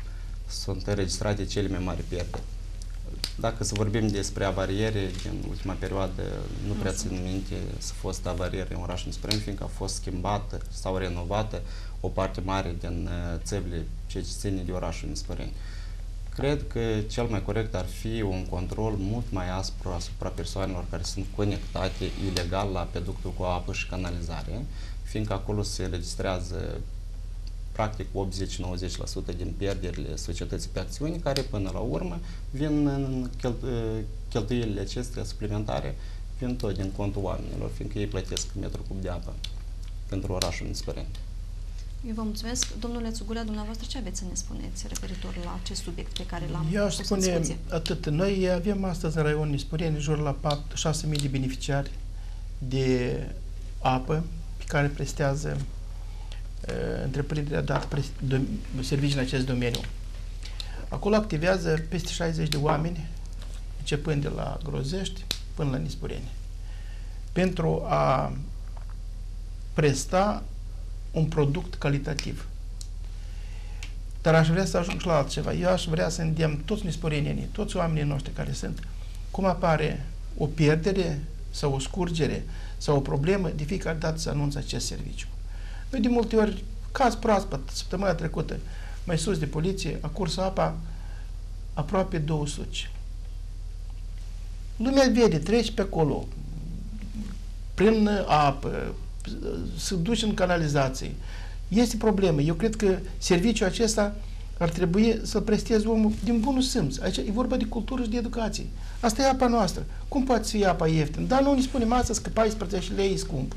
sunt înregistrate cele mai mari pierderi. Dacă să vorbim despre avariere, din ultima perioadă nu prea țin minte să fost avariere în orașul Nisporeni, fiindcă a fost schimbată sau renovată o parte mare din țevile ce ține de orașul Nisporeni. Cred că cel mai corect ar fi un control mult mai aspru asupra persoanelor care sunt conectate ilegal la peductul cu apă și canalizare, fiindcă acolo se registrează practic 80-90% din pierderile societății pe acțiuni, care până la urmă vin în cheltuielile acestea suplimentare, vin tot din contul oamenilor, fiindcă ei plătesc metru cub de apă pentru orașul Nisporeni.
Eu vă mulțumesc. Domnule Țugulea, dumneavoastră ce aveți să ne spuneți referitor la acest subiect pe care l-am
Eu aș
pus
spune
în discuție?
atât. Noi avem astăzi în raionul Nisporeni în jur la 6.000 de beneficiari de apă pe care prestează întreprinderea dat servicii în acest domeniu. Acolo activează peste 60 de oameni, începând de la Grozești până la Nisporeni, pentru a presta un produs calitativ. Dar aș vrea să ajung și la altceva. Eu aș vrea să îndemn toți nisporenienii, toți oamenii noștri care sunt, cum apare o pierdere sau o scurgere sau o problemă, de fiecare dată să anunță acest serviciu. Noi de multe ori, caz proaspăt, săptămâna trecută, mai sus de poliție, a curs apa aproape 200. Lumea vede, treci pe acolo, prin apă, se duce în canalizație. Este problemă. Eu cred că serviciul acesta ar trebui să-l presteze omul din bunul simț. Aici e vorba de cultură și de educație. Asta e apa noastră. Cum poate să fie apa ieftină? Dar nu ne spunem astăzi că 14 lei e scump.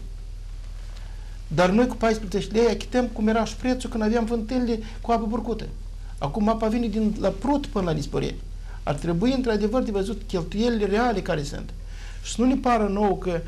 Dar noi cu 14 lei achităm cum era și prețul când aveam vântările cu apă burcută. Acum apa vine din la Prut până la Nisporeni. Ar trebui într-adevăr de văzut cheltuielile reale care sunt. Și să nu ne pară nouă că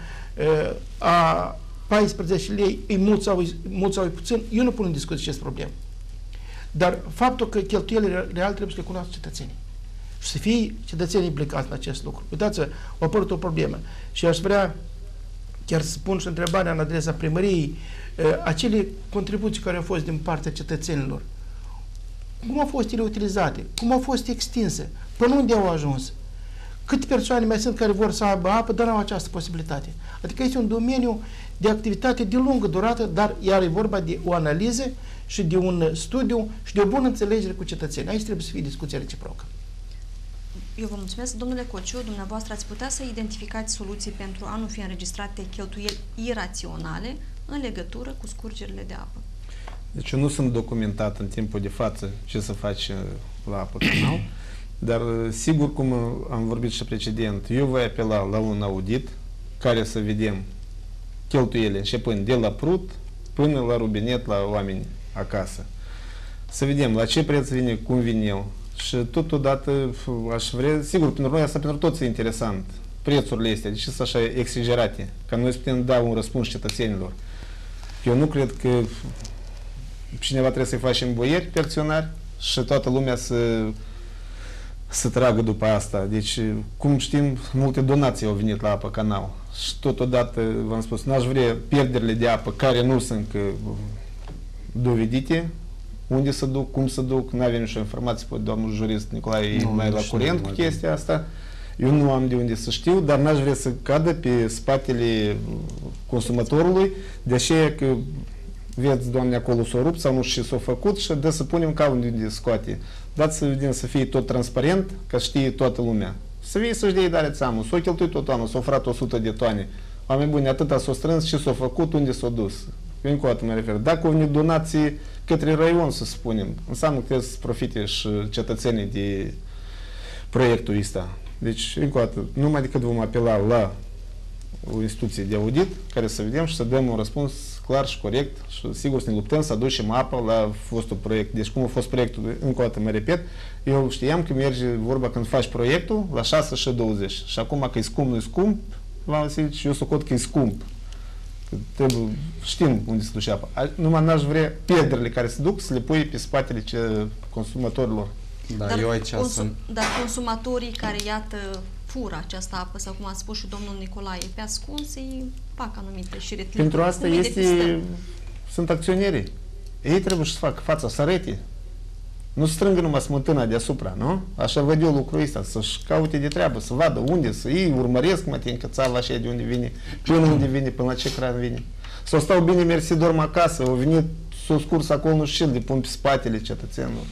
a 14 lei e mult sau e puțin, eu nu pun în discuție acest problem. Dar faptul că cheltuielile reale trebuie să le cunoască cetățenii. Și să fie cetățenii implicați în acest lucru. Uitați-vă, a apărut o problemă. Și aș vrea chiar să pun și întrebarea în adresa primăriei, acele contribuții care au fost din partea cetățenilor, cum au fost ele utilizate? Cum au fost extinse? Până unde au ajuns? Câte persoane mai sunt care vor să aibă apă, dar nu au această posibilitate? Adică este un domeniu de activitate de lungă durată, dar iar e vorba de o analiză și de un studiu și de o bună înțelegere cu cetățenii. Aici trebuie să fie discuția reciprocă.
Eu vă mulțumesc. Domnule Cociu, dumneavoastră ați putea să identificați soluții pentru a nu fi înregistrate cheltuieli iraționale în legătură cu scurgerile de apă?
Deci eu nu sunt documentat în timpul de față ce să faci la apă canal, dar sigur, cum am vorbit și precedent, eu voi apela la un audit care să vedem cheltuielile începând de la Prut până la rubinet la oameni acasă. Să vedem la ce preț vine, cum vine el. Și totodată aș vrea, sigur, pentru noi asta pentru toți e interesant, prețurile astea, de ce sunt așa exagerate, ca noi să putem da un răspuns cetățenilor. Eu nu cred că cineva trebuie să-i facem boieri pe acționari și toată lumea să tragă după asta. Deci, cum știm, multe donații au venit la apă canal. Și totodată, v-am spus, n-aș vrea pierderile de apă care nu sunt dovedite, unde să duc, cum să duc, nu avem nicio informație, poate domnul jurist Nicolae e mai la curent cu chestia asta. Eu nu am de unde să știu, dar n-aș vrea să cadă pe spatele consumatorului, de aceea că vedeți, Doamne, acolo s-o rupt sau nu știu ce s-a făcut și dă să punem ca unde scoate. Dați să vedem să fie tot transparent, ca știe toată lumea. Să vii să-și dea dare seamă, s-o cheltuit tot anul, s-o furat 100 de toane. Oameni buni, atâta s-o strâns, ce s-a făcut, unde s-a dus. Eu încă o dată mă refer. Dacă o donații către raion, să spunem, înseamnă că trebuie să profite și cetățenii de proiectul ăsta. Deci, încă o dată, numai decât vom apela la o instituție de audit, care să vedem și să dăm un răspuns clar și corect și sigur să ne luptăm să aducem apă la fostul proiect. Deci cum a fost proiectul, încă o dată mă repet, eu știam că merge vorba când faci proiectul la 6 și 20. Și acum că e scump, nu e scump, v-am zis, eu socot că e scump. Că trebuie, știm unde se duce apa. Numai n-aș vrea pierderile care se duc să le pui pe spatele consumatorilor.
Da,
Dar,
eu aici sunt...
dar consumatorii care, iată, fură această apă, sau cum a spus și domnul Nicolae, pe ascuns, îi fac anumite șiretliuri.
Pentru asta sunt acționerii. Ei trebuie să facă fața, să arăte Nu strângă numai smântâna deasupra, nu? Așa văd eu lucrul ăsta, să-și caute de treabă, să vadă unde, să ei urmăresc mătincă țava așa de unde vine, până unde vine, până la ce cran vine. Să stau bine, mersi, dorm acasă, au venit, s-o scurs acolo, nu știu, de pun pe spatele cetățenilor.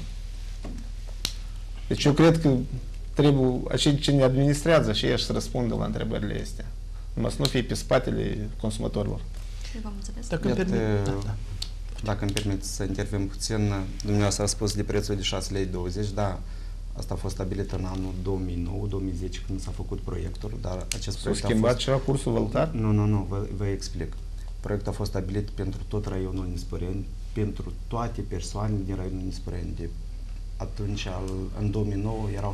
Deci eu cred că trebuie, acei ce ne administrează și ei să răspundă la întrebările astea. Numai să nu fie pe spatele consumatorilor.
Vă mulțumesc.
Dacă îmi permiteți să intervin puțin, dumneavoastră a spus de prețul de 6,20 lei, da, asta a fost stabilit în anul 2009-2010 când s-a făcut proiectul, dar acest proiect
S-a schimbat ceva cursul valutar?
Nu, vă explic. Proiectul a fost stabilit pentru tot raionul Nisporeni, pentru toate persoanele din raionul Nisporeni. Atunci, în 2009, erau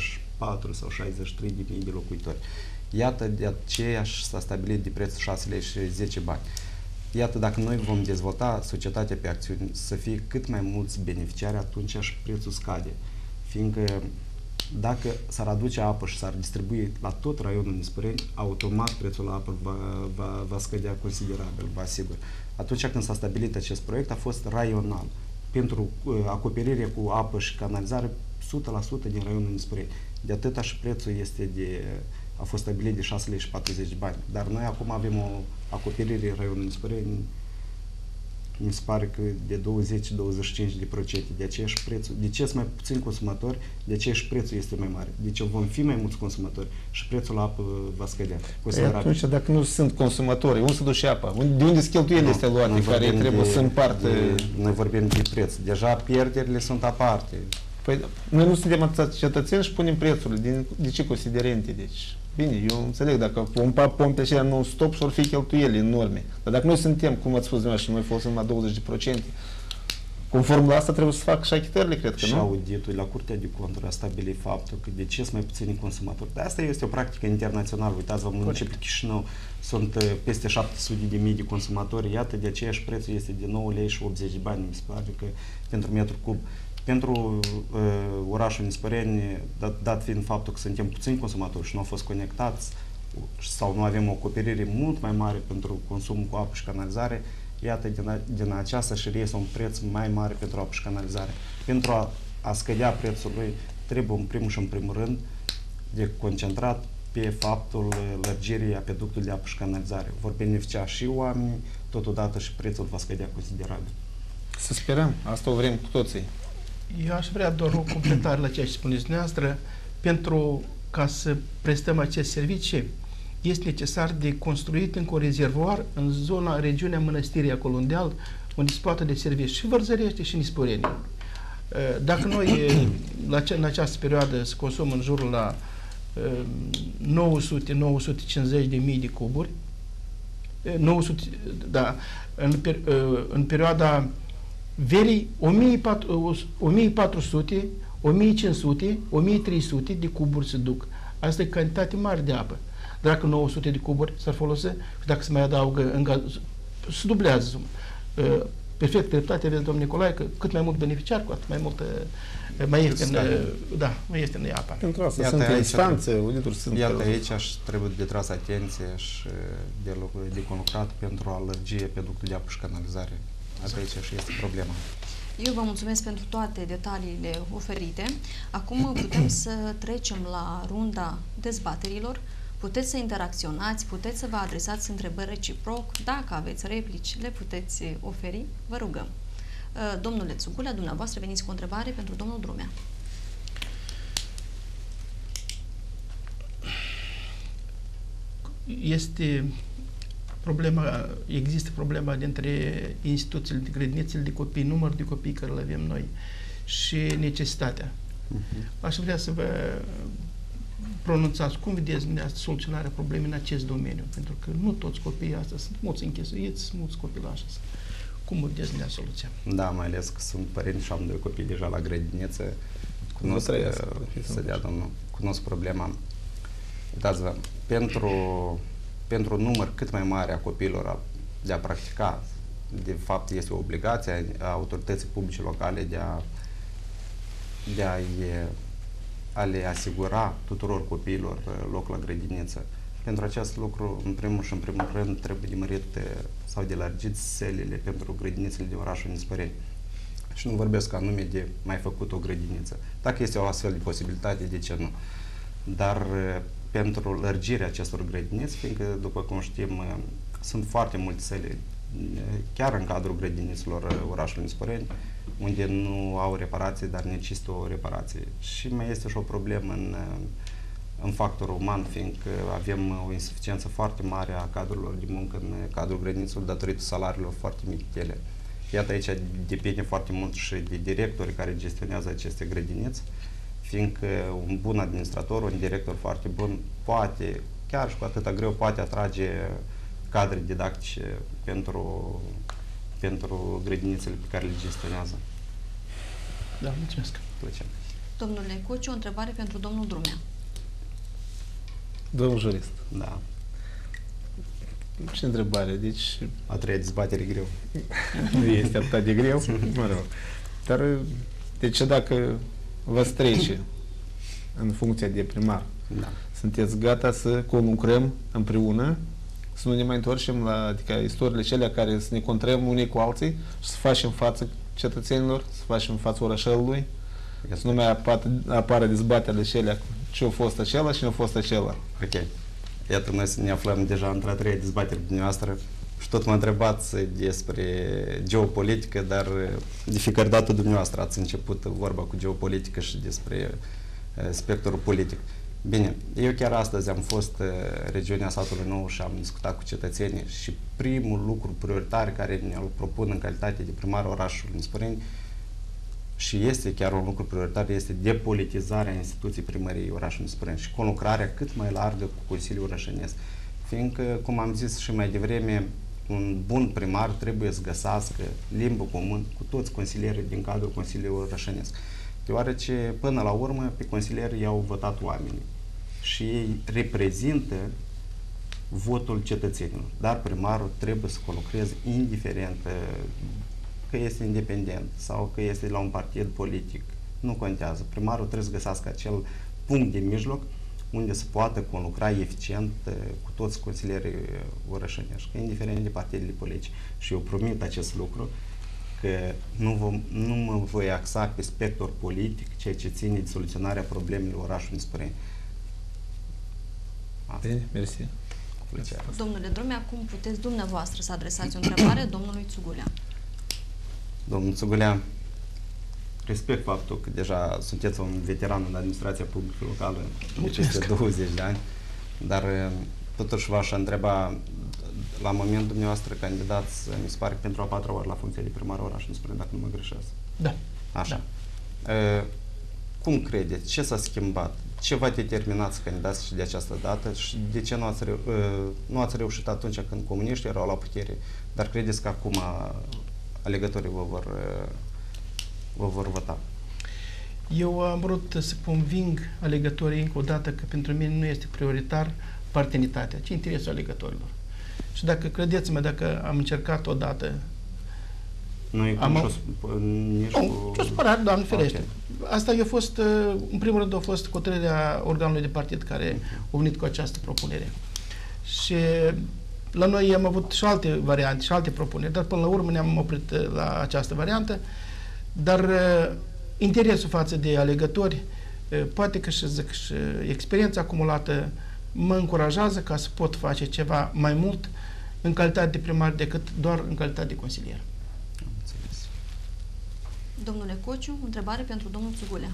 64 sau 63 de mii de locuitori. Iată, de aceea s-a stabilit de preț 6 lei și 10 bani. Iată, dacă noi vom dezvolta societatea pe acțiuni, să fie cât mai mulți beneficiari, atunci și prețul scade. Fiindcă dacă s-ar aduce apă și s-ar distribui la tot raionul Nisporeni, automat prețul la apă va scădea considerabil, vă asigur. Atunci când s-a stabilit acest proiect, a fost raional. Pentru acoperire cu apă și canalizare, 100% din raionul Nisporeni. De atâta și prețul a fost stabilit de 6 lei și 40 de bani. Dar noi acum avem o acoperire în raionul Nisporeni, mi se pare că de 20-25%. De aceea și prețul. De ce sunt mai puțini consumatori? De aceea și prețul este mai mare. Deci vom fi mai mulți consumatori și prețul la apă va scădea.
Atunci, dacă nu sunt consumatori, unde se duce apa? De unde sunt cheltuielile astea luate care trebuie să împartă?
Noi vorbim de preț. Deja pierderile sunt aparte.
Păi, noi nu suntem atâția cetățeni și punem prețurile. De ce considerente? Deci, bine, eu înțeleg, dacă pompa pompe așa non-stop și or fi cheltuieli enorme. Dar dacă noi suntem, cum ați spus dumneavoastră, și noi folosim la 20%, conform la asta trebuie să fac și achitările, cred că, nu?
Și auditul la Curtea de Conturi a stabilit faptul că de ce sunt mai puțini consumatori. Dar asta este o practică internațională. Uitați-vă, în municipiul Chișinău sunt peste 700.000 de consumatori. Iată, de aceeași prețul este de 9 lei și 80 de bani, mi se pare că pentru metru cub. Pentru orașul Nisporeni, dat fiind faptul că suntem puțini consumatori și nu au fost conectați sau nu avem o acoperire mult mai mare pentru consumul cu apă și canalizare, iată, din aceasta și reiese un preț mai mare pentru apă și canalizare. Pentru a scădea prețul lui, trebuie în primul și în primul rând de concentrat pe faptul lărgirii apeductului de apă și canalizare. Vor beneficia și oamenii, totodată și prețul va scădea considerabil.
Să sperăm, asta o vrem cu toții.
Eu aș vrea doar o completare la ceea ce spuneți dumneavoastră. Pentru ca să prestăm acest serviciu, este necesar de construit încă un rezervoar în zona, regiunea Mănăstirii, acolo în deal, unde se poate de servici și Vărzărește și Nisporeni. Dacă noi în această perioadă se consumă în jurul la 900-950 de mii de cuburi, 900, da, în perioada verii 1400, 1500, 1300 de cuburi se duc. Asta e cantitate mare de apă. Dacă 900 de cuburi s-ar folosi și dacă se mai adaugă se dublează suma. Perfect dreptate aveți, domnul Nicolae, că cât mai mult beneficiar, cu atât mai mult mai ieftin apa.
Pentru asta sunt instanțe, audituri sunt.
Iată, aici trebuie de tras atenție și de conlucrat pentru a lărgi apeductul de apă și canalizare. Asta aici și este problema.
Eu vă mulțumesc pentru toate detaliile oferite. Acum putem să trecem la runda dezbaterilor. Puteți să interacționați, puteți să vă adresați întrebări reciproc. Dacă aveți replici, le puteți oferi. Vă rugăm. Domnule Țugulea, dumneavoastră veniți cu o întrebare pentru domnul Drumea.
Există problema dintre instituțiile de grădinițele de copii, numărul de copii care le avem noi și necesitatea. Aș vrea să vă pronunțați cum vedeți dumneavoastră soluționarea problemei în acest domeniu, pentru că nu toți copiii astea sunt mulți închizuiți, mulți copilași. Cum vedeți dumneavoastră soluția?
Da, mai ales că sunt părinți și am 2 copii deja la grădiniță. Cunosc problema. Uitați-vă, pentru un număr cât mai mare a copiilor de a practica, de fapt este o obligație a autorității publice locale de a le asigura tuturor copiilor loc la grădiniță. Pentru acest lucru, în primul rând, trebuie de mărit sau de lărgit selele pentru grădinițele din orașul Nisporeni. Și nu vorbesc anume de mai făcut o grădiniță. Dacă este o astfel de posibilitate, de ce nu? Dar pentru lărgirea acestor grădinițe, fiindcă, după cum știm, sunt foarte multe săli, chiar în cadrul grădinițelor orașului Nisporeni, unde nu au reparații, dar necesită o reparație. Și mai este și o problemă în factorul uman, fiindcă avem o insuficiență foarte mare a cadrurilor de muncă în cadrul grădinițelor datorită salariilor foarte mici de ele. Iată, aici depinde foarte mult și de directori care gestionează aceste grădinițe, fiindcă un bun administrator, un director foarte bun, poate, chiar și cu atâta greu, poate atrage cadre didactice pentru grădinițele pe care le gestionează.
Da, mulțumesc.
Plăcere.
Domnule Cociu, o întrebare pentru domnul Drumea.
Domnul jurist.
Da.
Ce întrebare? Deci,
A treia dezbatere greu.
nu este atât de greu, mă rog. Dar, deci dacă vă trece în funcția de primar,
Da.
sunteți gata să conlucrăm împreună, să nu ne mai întoarcem la, adică, istoriile cele care să ne contrăm unii cu alții și să facem față cetățenilor, să facem față orașelului, să nu mai apară dezbaterile cele ce a fost acela și nu a fost acela.
Ok. Iată, noi ne aflăm deja într-a treia dezbatere dumneavoastră și tot mă întrebați despre geopolitică, dar de fiecare dată dumneavoastră ați început vorba cu geopolitică și despre spectrul politic. Bine, eu chiar astăzi am fost în regiunea Satului Nou și am discutat cu cetățenii și primul lucru prioritar care ne-l propun în calitate de primar orașului Nisporeni și este chiar un lucru prioritar, este depolitizarea instituției primăriei orașului Nisporeni și conlucrarea cât mai largă cu Consiliul Orășănesc. Fiindcă, cum am zis și mai devreme, un bun primar trebuie să găsească limbă comun cu toți consilierii din cadrul Consiliului Orășănesc. Deoarece, până la urmă, pe consilieri i-au votat oamenii și ei reprezintă votul cetățenilor. Dar primarul trebuie să conlucreze indiferent că este independent sau că este la un partid politic. Nu contează. Primarul trebuie să găsească acel punct de mijloc unde să poată conlucra eficient cu toți consilierii orășănești, indiferent de partidele politice. Și eu promit acest lucru, că nu mă voi axa pe spectrul politic, ceea ce ține de soluționarea problemelor orașului Nisporeni.
Bine, mersi.
Domnule Drumea, acum puteți dumneavoastră să adresați o întrebare domnului Țugulea.
Domnul Țugulea, respect faptul că deja sunteți un veteran în administrația publică locală de peste 20 de ani, dar totuși v-aș întreba, la momentul dumneavoastră candidați, mi se pare, pentru a 4-a oară la funcția de primar orașului Nisporeni, dacă nu mă greșesc.
Da.
Așa.
Da.
Cum credeți? Ce s-a schimbat? Ce v-a determinat să candidați și de această dată și de ce nu ați reușit atunci când comuniștii erau la putere, dar credeți că acum alegătorii vă vor vota?
Eu am vrut să conving alegătorii încă o dată că pentru mine nu este prioritar partenitatea, ci interesul alegătorilor. Și dacă, credeți-mă, dacă am încercat odată...
Nu e nici cu...
Ce supărat, Doamne ferește. Okay. Asta a fost, în primul rând, a fost hotărârea organului de partid care a venit cu această propunere. Și la noi am avut și alte variante, și alte propuneri, dar până la urmă ne-am oprit la această variantă. Dar interesul față de alegători, poate că și experiența acumulată mă încurajează ca să pot face ceva mai mult în calitate de primar decât doar în calitate de consilier.
Domnule Cociu, întrebare pentru domnul Țugulea.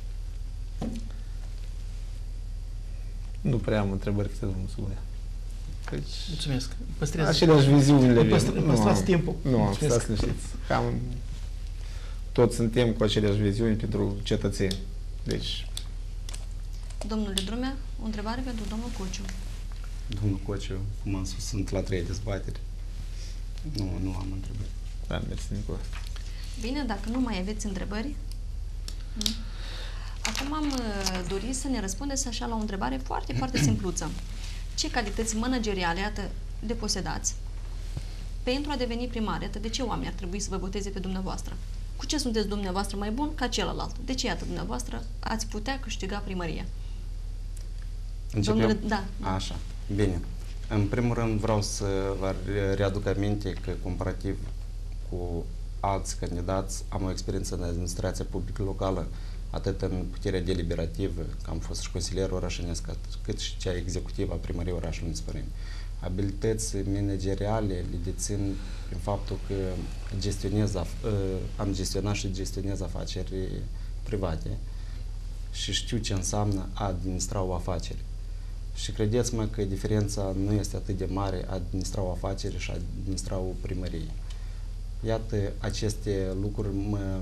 Nu prea am întrebări câte domnul Țugulea. Deci,
mulțumesc. Păstrez.
Aceleași viziuni le
păstrați timpul.
Nu am, stați liniștiți. Cam toți suntem cu aceleași viziuni pentru cetățeni. Deci...
Domnule Drumea, o întrebare pentru domnul Cociu.
Domnul Cociu, cum am spus, sunt la 3 dezbateri. Nu am întrebări.
Da, mersi, Nicola.
Bine, dacă nu mai aveți întrebări. Acum am dorit să ne răspundeți așa la o întrebare foarte, foarte simpluță. Ce calități manageriale, iată, le posedați pentru a deveni primar? Iată, de ce oamenii ar trebui să vă voteze pe dumneavoastră? Cu ce sunteți dumneavoastră mai bun ca celălalt? De ce, iată, dumneavoastră ați putea câștiga primăria?
Începem?
Da.
Așa. Bine. În primul rând vreau să vă readuc aminte că comparativ cu alți candidați. Am o experiență în administrația publică locală, atât în puterea deliberativă, că am fost și consilier orașenesc, cât și cea executivă a primăriei orașului Nisporeni. Abilități manageriale le dețin prin faptul că am gestionat și gestionez afaceri private și știu ce înseamnă a administra o afacere. Și credeți-mă că diferența nu este atât de mare a administra o afacere și a administra o primărie. Iată, aceste lucruri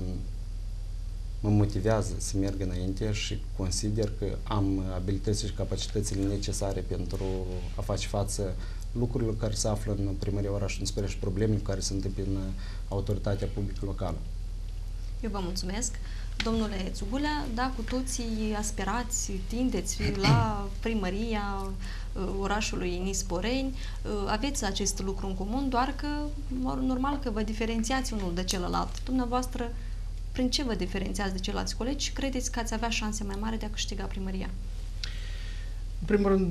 mă motivează să merg înainte și consider că am abilitățile și capacitățile necesare pentru a face față lucrurilor care se află în primăria orașului Nisporeni și problemele care se întâmplă în autoritatea publică locală.
Eu vă mulțumesc. Domnule Țugulea, da, cu toții aspirați, tindeți la primăria orașului Nisporeni, aveți acest lucru în comun, doar că normal că vă diferențiați unul de celălalt. Dumneavoastră, prin ce vă diferențiați de ceilalți colegi și credeți că ați avea șanse mai mari de a câștiga primăria?
În primul rând,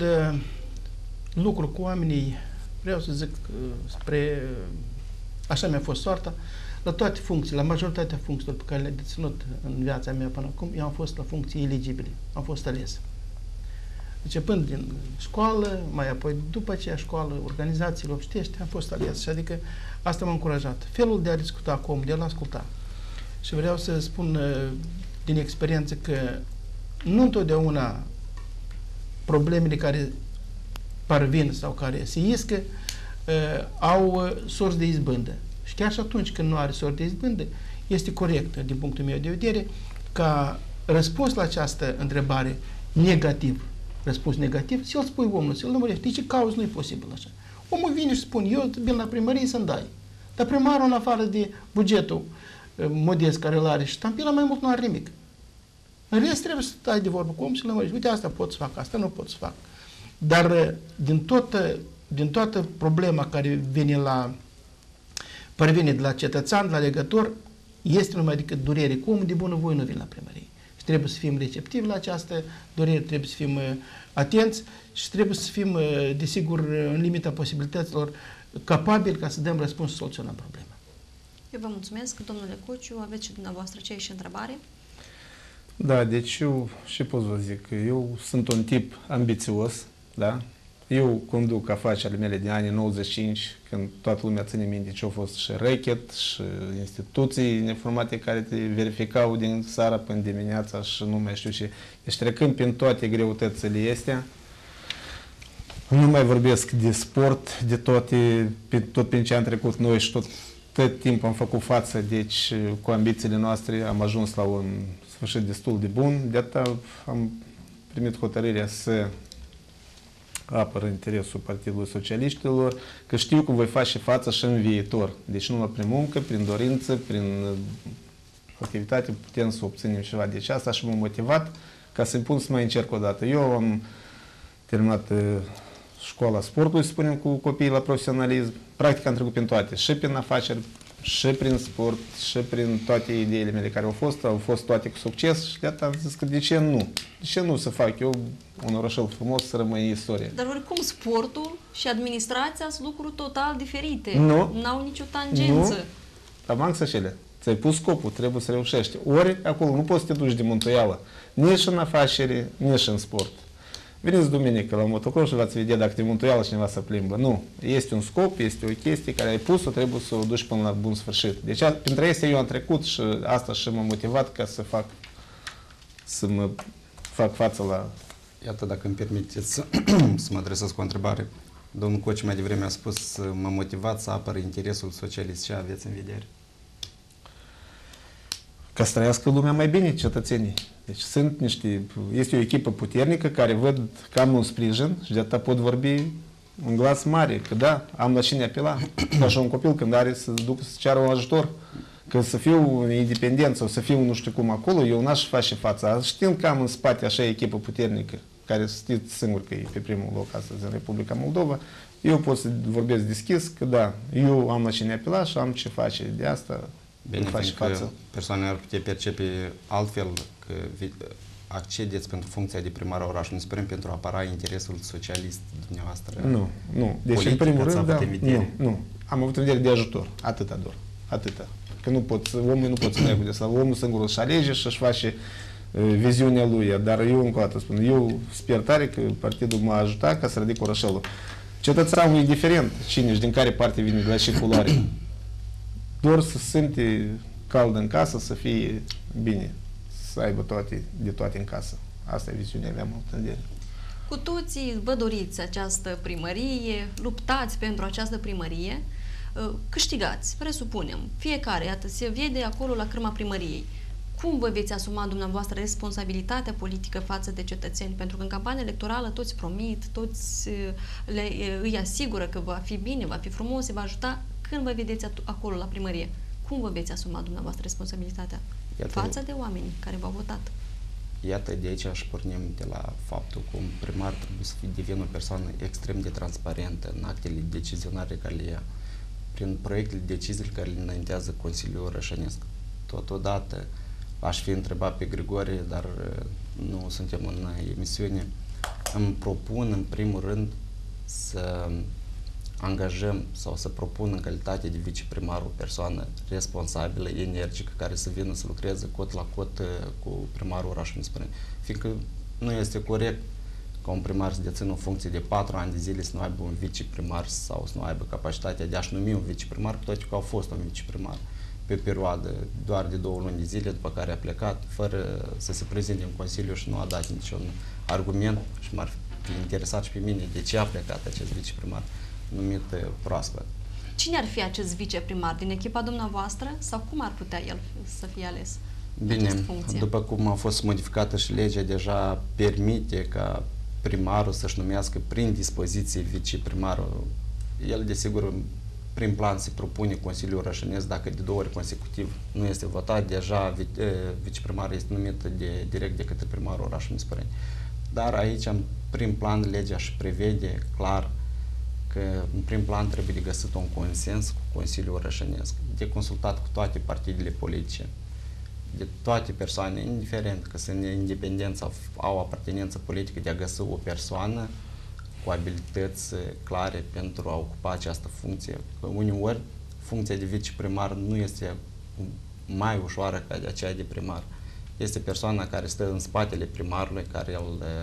lucru cu oamenii, vreau să zic spre, așa mi-a fost soarta, la toate funcțiile, la majoritatea funcțiilor pe care le-am deținut în viața mea până acum, eu am fost la funcții eligibile, am fost ales. Începând din școală, mai apoi după aceea școală, organizațiile obștești, am fost ales. Și adică asta m-a încurajat. Felul de a discuta cu omul, de a-l asculta. Și vreau să spun din experiență că nu întotdeauna problemele care parvin sau care se iscă au sorți de izbândă. Și chiar și atunci când nu are sorți de izbândă, este corect, din punctul meu de vedere, ca răspuns la această întrebare negativ, răspuns negativ, să-l spui omului, să-l lămurești. De ce cauză nu e posibil așa? Omul vine și spune, eu vin la primărie să-mi dai. Dar primarul, în afară de bugetul modest care îl are și ștampila, mai mult nu are nimic. În rest trebuie să stai de vorbă cu omul și să lămurești. Uite, asta pot să fac, asta nu pot să fac. Dar din toată problema care parvine de la cetățean, la legător, este numai decât durere. Cu omul de bunăvoie nu vin la primărie. Și trebuie să fim receptivi la această durere, trebuie să fim atenți și trebuie să fim, desigur, în limita posibilităților, capabili ca să dăm răspuns și soluționăm problema.
Eu vă mulțumesc, domnule Cociu, aveți și dumneavoastră ce și întrebare?
Da, deci eu și pot să vă zic că eu sunt un tip ambițios, da? Eu conduc afacerile mele din anii 95, când toată lumea ține minte ce au fost și rechet și instituții informate care te verificau din seara până dimineața și nu mai știu ce. Deci trecând prin toate greutățile astea, nu mai vorbesc de sport, de tot prin ce am trecut noi și tot timpul am făcut față, deci cu ambițiile noastre am ajuns la un sfârșit destul de bun. De atât am primit hotărârea să apăr interesul Partidului Socialiștilor, că știu că voi face față și în viitor. Deci numai prin muncă, prin dorință, prin activitate putem să obținem ceva. Deci asta și m-a motivat ca să-mi pun să mai încerc o dată. Eu am terminat școala sportului, să spunem, cu copiii la profesionalism. Practic am trecut prin toate, și prin afaceri, și prin sport, și prin toate ideile mele care au fost toate cu succes și de atât am zis că de ce nu? De ce nu să fac eu un orășel frumos să rămâne în istorie?
Dar oricum sportul și administrația sunt lucruri total diferite.
Nu.
N-au nicio tangență.
Nu. Dar manc să-șele. Ți-ai pus scopul, trebuie să reușești. Ori acolo nu poți să te duci de mântuială, nici în afaceri, nici în sport. Veniți duminică la motocross și v-ați vedea dacă te mântuială cineva să plimbă. Nu. Este un scop, este o chestie care ai pus-o, trebuie să o duci până la bun sfârșit. Deci, printre astea eu am trecut și asta și m-a motivat ca să mă fac față la...
Iată, dacă îmi permiteți să mă adresez cu o întrebare. Domnul Coci mai devreme a spus, m-a motivat să apăr interesul socialist. Ce aveți în vedere?
Ca să trăiască lumea mai bine, cetățenii. Deci este o echipă puternică care văd că am un sprijin și de atât pot vorbi în glas mare, că da, am la cine apela. Ca și un copil când are să ducă să ceară un ajutor, că să fiu independent sau să fiu nu știu cum acolo, eu n-aș face fața. Știind că am în spate așa echipă puternică, care știți singur că e pe primul loc astăzi în Republica Moldova, eu pot să vorbesc deschis că da, eu am la cine apela și am ce face. De asta
bine, fiindcă persoanele ar putea percepe altfel că accedeți pentru funcția de primar a orașului Nisporeni pentru a apăra interesul socialist dumneavoastră.
Nu. Deci, în primul rând, da, nu. Am avut în vedere de ajutor. Atâta doar. Atâta. Că omul nu poate să negocie sau omul singur își alege și își face viziunea lui. Dar eu încă o dată spun, eu sper tare că partidul m-a ajutat ca să ridic orășelul. Cetățeanul e diferent cine și din care parte vine, de la ce culoare. Doar să se simte cald în casă, să fie bine, să aibă de toate în casă. Asta e viziunea mea, mă întâlnire.
Cu toții vă doriți această primărie, luptați pentru această primărie, câștigați, presupunem. Fiecare, iată, se vede acolo la crâma primăriei. Cum vă veți asuma dumneavoastră responsabilitatea politică față de cetățeni? Pentru că în campania electorală toți promit, toți îi asigură că va fi bine, va fi frumos, se va ajuta. Când vă vedeți acolo la primărie, cum vă veți asuma dumneavoastră responsabilitatea față de oamenii care v-au votat?
Iată, de aici aș pornim de la faptul că un primar trebuie să devină o persoană extrem de transparentă în actele decizionare care le ia, prin proiectele de decizii care le înaintează Consiliul Orășănesc. Totodată aș fi întrebat pe Grigore, dar nu suntem în emisiune, îmi propun în primul rând să angajăm sau să propun în calitate de viceprimar o persoană responsabilă, energică, care să vină să lucreze cot la cot cu primarul orașului Nisporeni. Fiindcă nu este corect ca un primar să dețină o funcție de 4 ani de zile să nu aibă un viceprimar sau să nu aibă capacitatea de a-și numi un viceprimar, cu toate că au fost un viceprimar pe o perioadă doar de 2 luni de zile, după care a plecat, fără să se prezinte în Consiliu și nu a dat niciun argument și m-ar fi interesat și pe mine de ce a plecat acest viceprimar numit proaspăt.
Cine ar fi acest viceprimar? Din echipa dumneavoastră sau cum ar putea el să fie ales?
Bine, după cum a fost modificată și legea, deja permite ca primarul să-și numească prin dispoziție viceprimarul. El, desigur, prin plan se propune Consiliul Orășănesc, dacă de 2 ori consecutiv nu este votat, deja viceprimarul este numit direct de către primarul orașului Nisporeni. Dar aici, prin plan, legea își prevede clar că în prim plan trebuie de găsit un consens cu Consiliul Orășănesc, de consultat cu toate partidele politice, de toate persoane, indiferent că sunt independenți sau au apartenență politică, de a găsi o persoană cu abilități clare pentru a ocupa această funcție. Că uneori funcția de viceprimar nu este mai ușoară ca de aceea de primar. Este persoana care stă în spatele primarului, care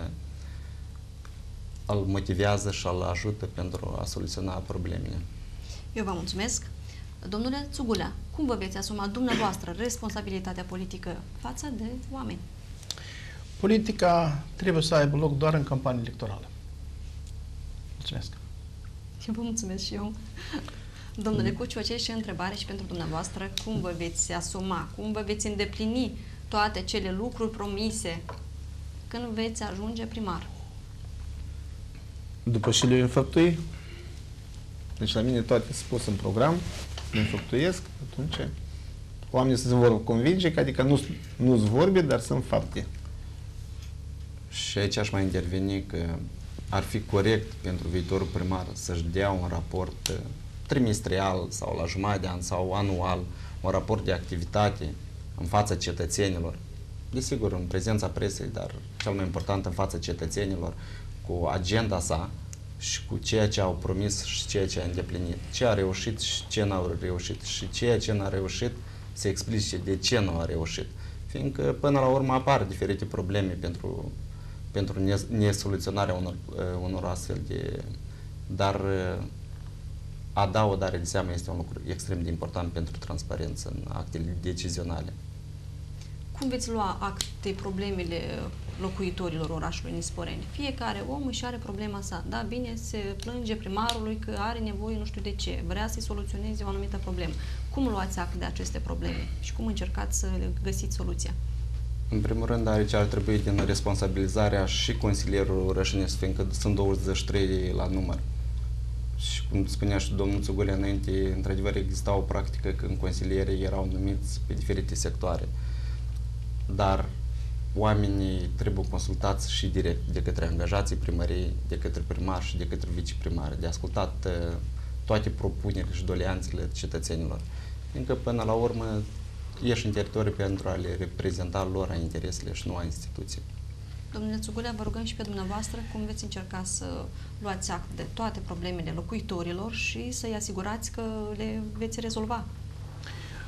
îl motivează și îl ajută pentru a soluționa problemele.
Eu vă mulțumesc. Domnule Țugulea, cum vă veți asuma dumneavoastră responsabilitatea politică față de oameni?
Politica trebuie să aibă loc doar în campanie electorală. Mulțumesc.
Eu vă mulțumesc și eu. Domnule Cuciu, aceeași întrebare și pentru dumneavoastră. Cum vă veți asuma, cum vă veți îndeplini toate cele lucruri promise când veți ajunge primar?
După ce le înfăptui, deci la mine toate sunt pus în program, le înfăptuiesc, atunci oamenii să se vor convinge, că adică nu-s vorbe, dar sunt fapte.
Și aici aș mai interveni că ar fi corect pentru viitorul primar să-și dea un raport trimestrial sau la jumătate de an sau anual, un raport de activitate în fața cetățenilor. Desigur, în prezența presei, dar cel mai important în fața cetățenilor, cu agenda sa și cu ceea ce au promis și ceea ce a îndeplinit. Ce a reușit și ce n-a reușit. Și ceea ce n-a reușit se explice de ce nu a reușit. Fiindcă până la urmă apar diferite probleme pentru nesoluționarea unor astfel de... Dar a da o dare de seamă este un lucru extrem de important pentru transparență în actele decizionale.
Cum veți lua act de problemele locuitorilor orașului Nisporeni? Fiecare om își are problema sa. Da, bine, se plânge primarului că are nevoie nu știu de ce, vrea să-i soluționeze o anumită problemă. Cum luați act de aceste probleme și cum încercați să găsiți soluția?
În primul rând, aici ar trebui din responsabilizarea și consilierul Orășănesc, fiindcă sunt 23 la număr. Și cum spunea și domnul Țugulea înainte, într-adevăr exista o practică când consilierii erau numiți pe diferite sectoare. Dar oamenii trebuie consultați și direct de către angajații primăriei, de către primar și de către viceprimar, de ascultat toate propunerile și doleanțele cetățenilor. Fiindcă până la urmă ieși în teritoriu pentru a le reprezenta lor interesele și nu a instituției.
Domnule Țugulea, vă rugăm și pe dumneavoastră cum veți încerca să luați act de toate problemele locuitorilor și să-i asigurați că le veți rezolva.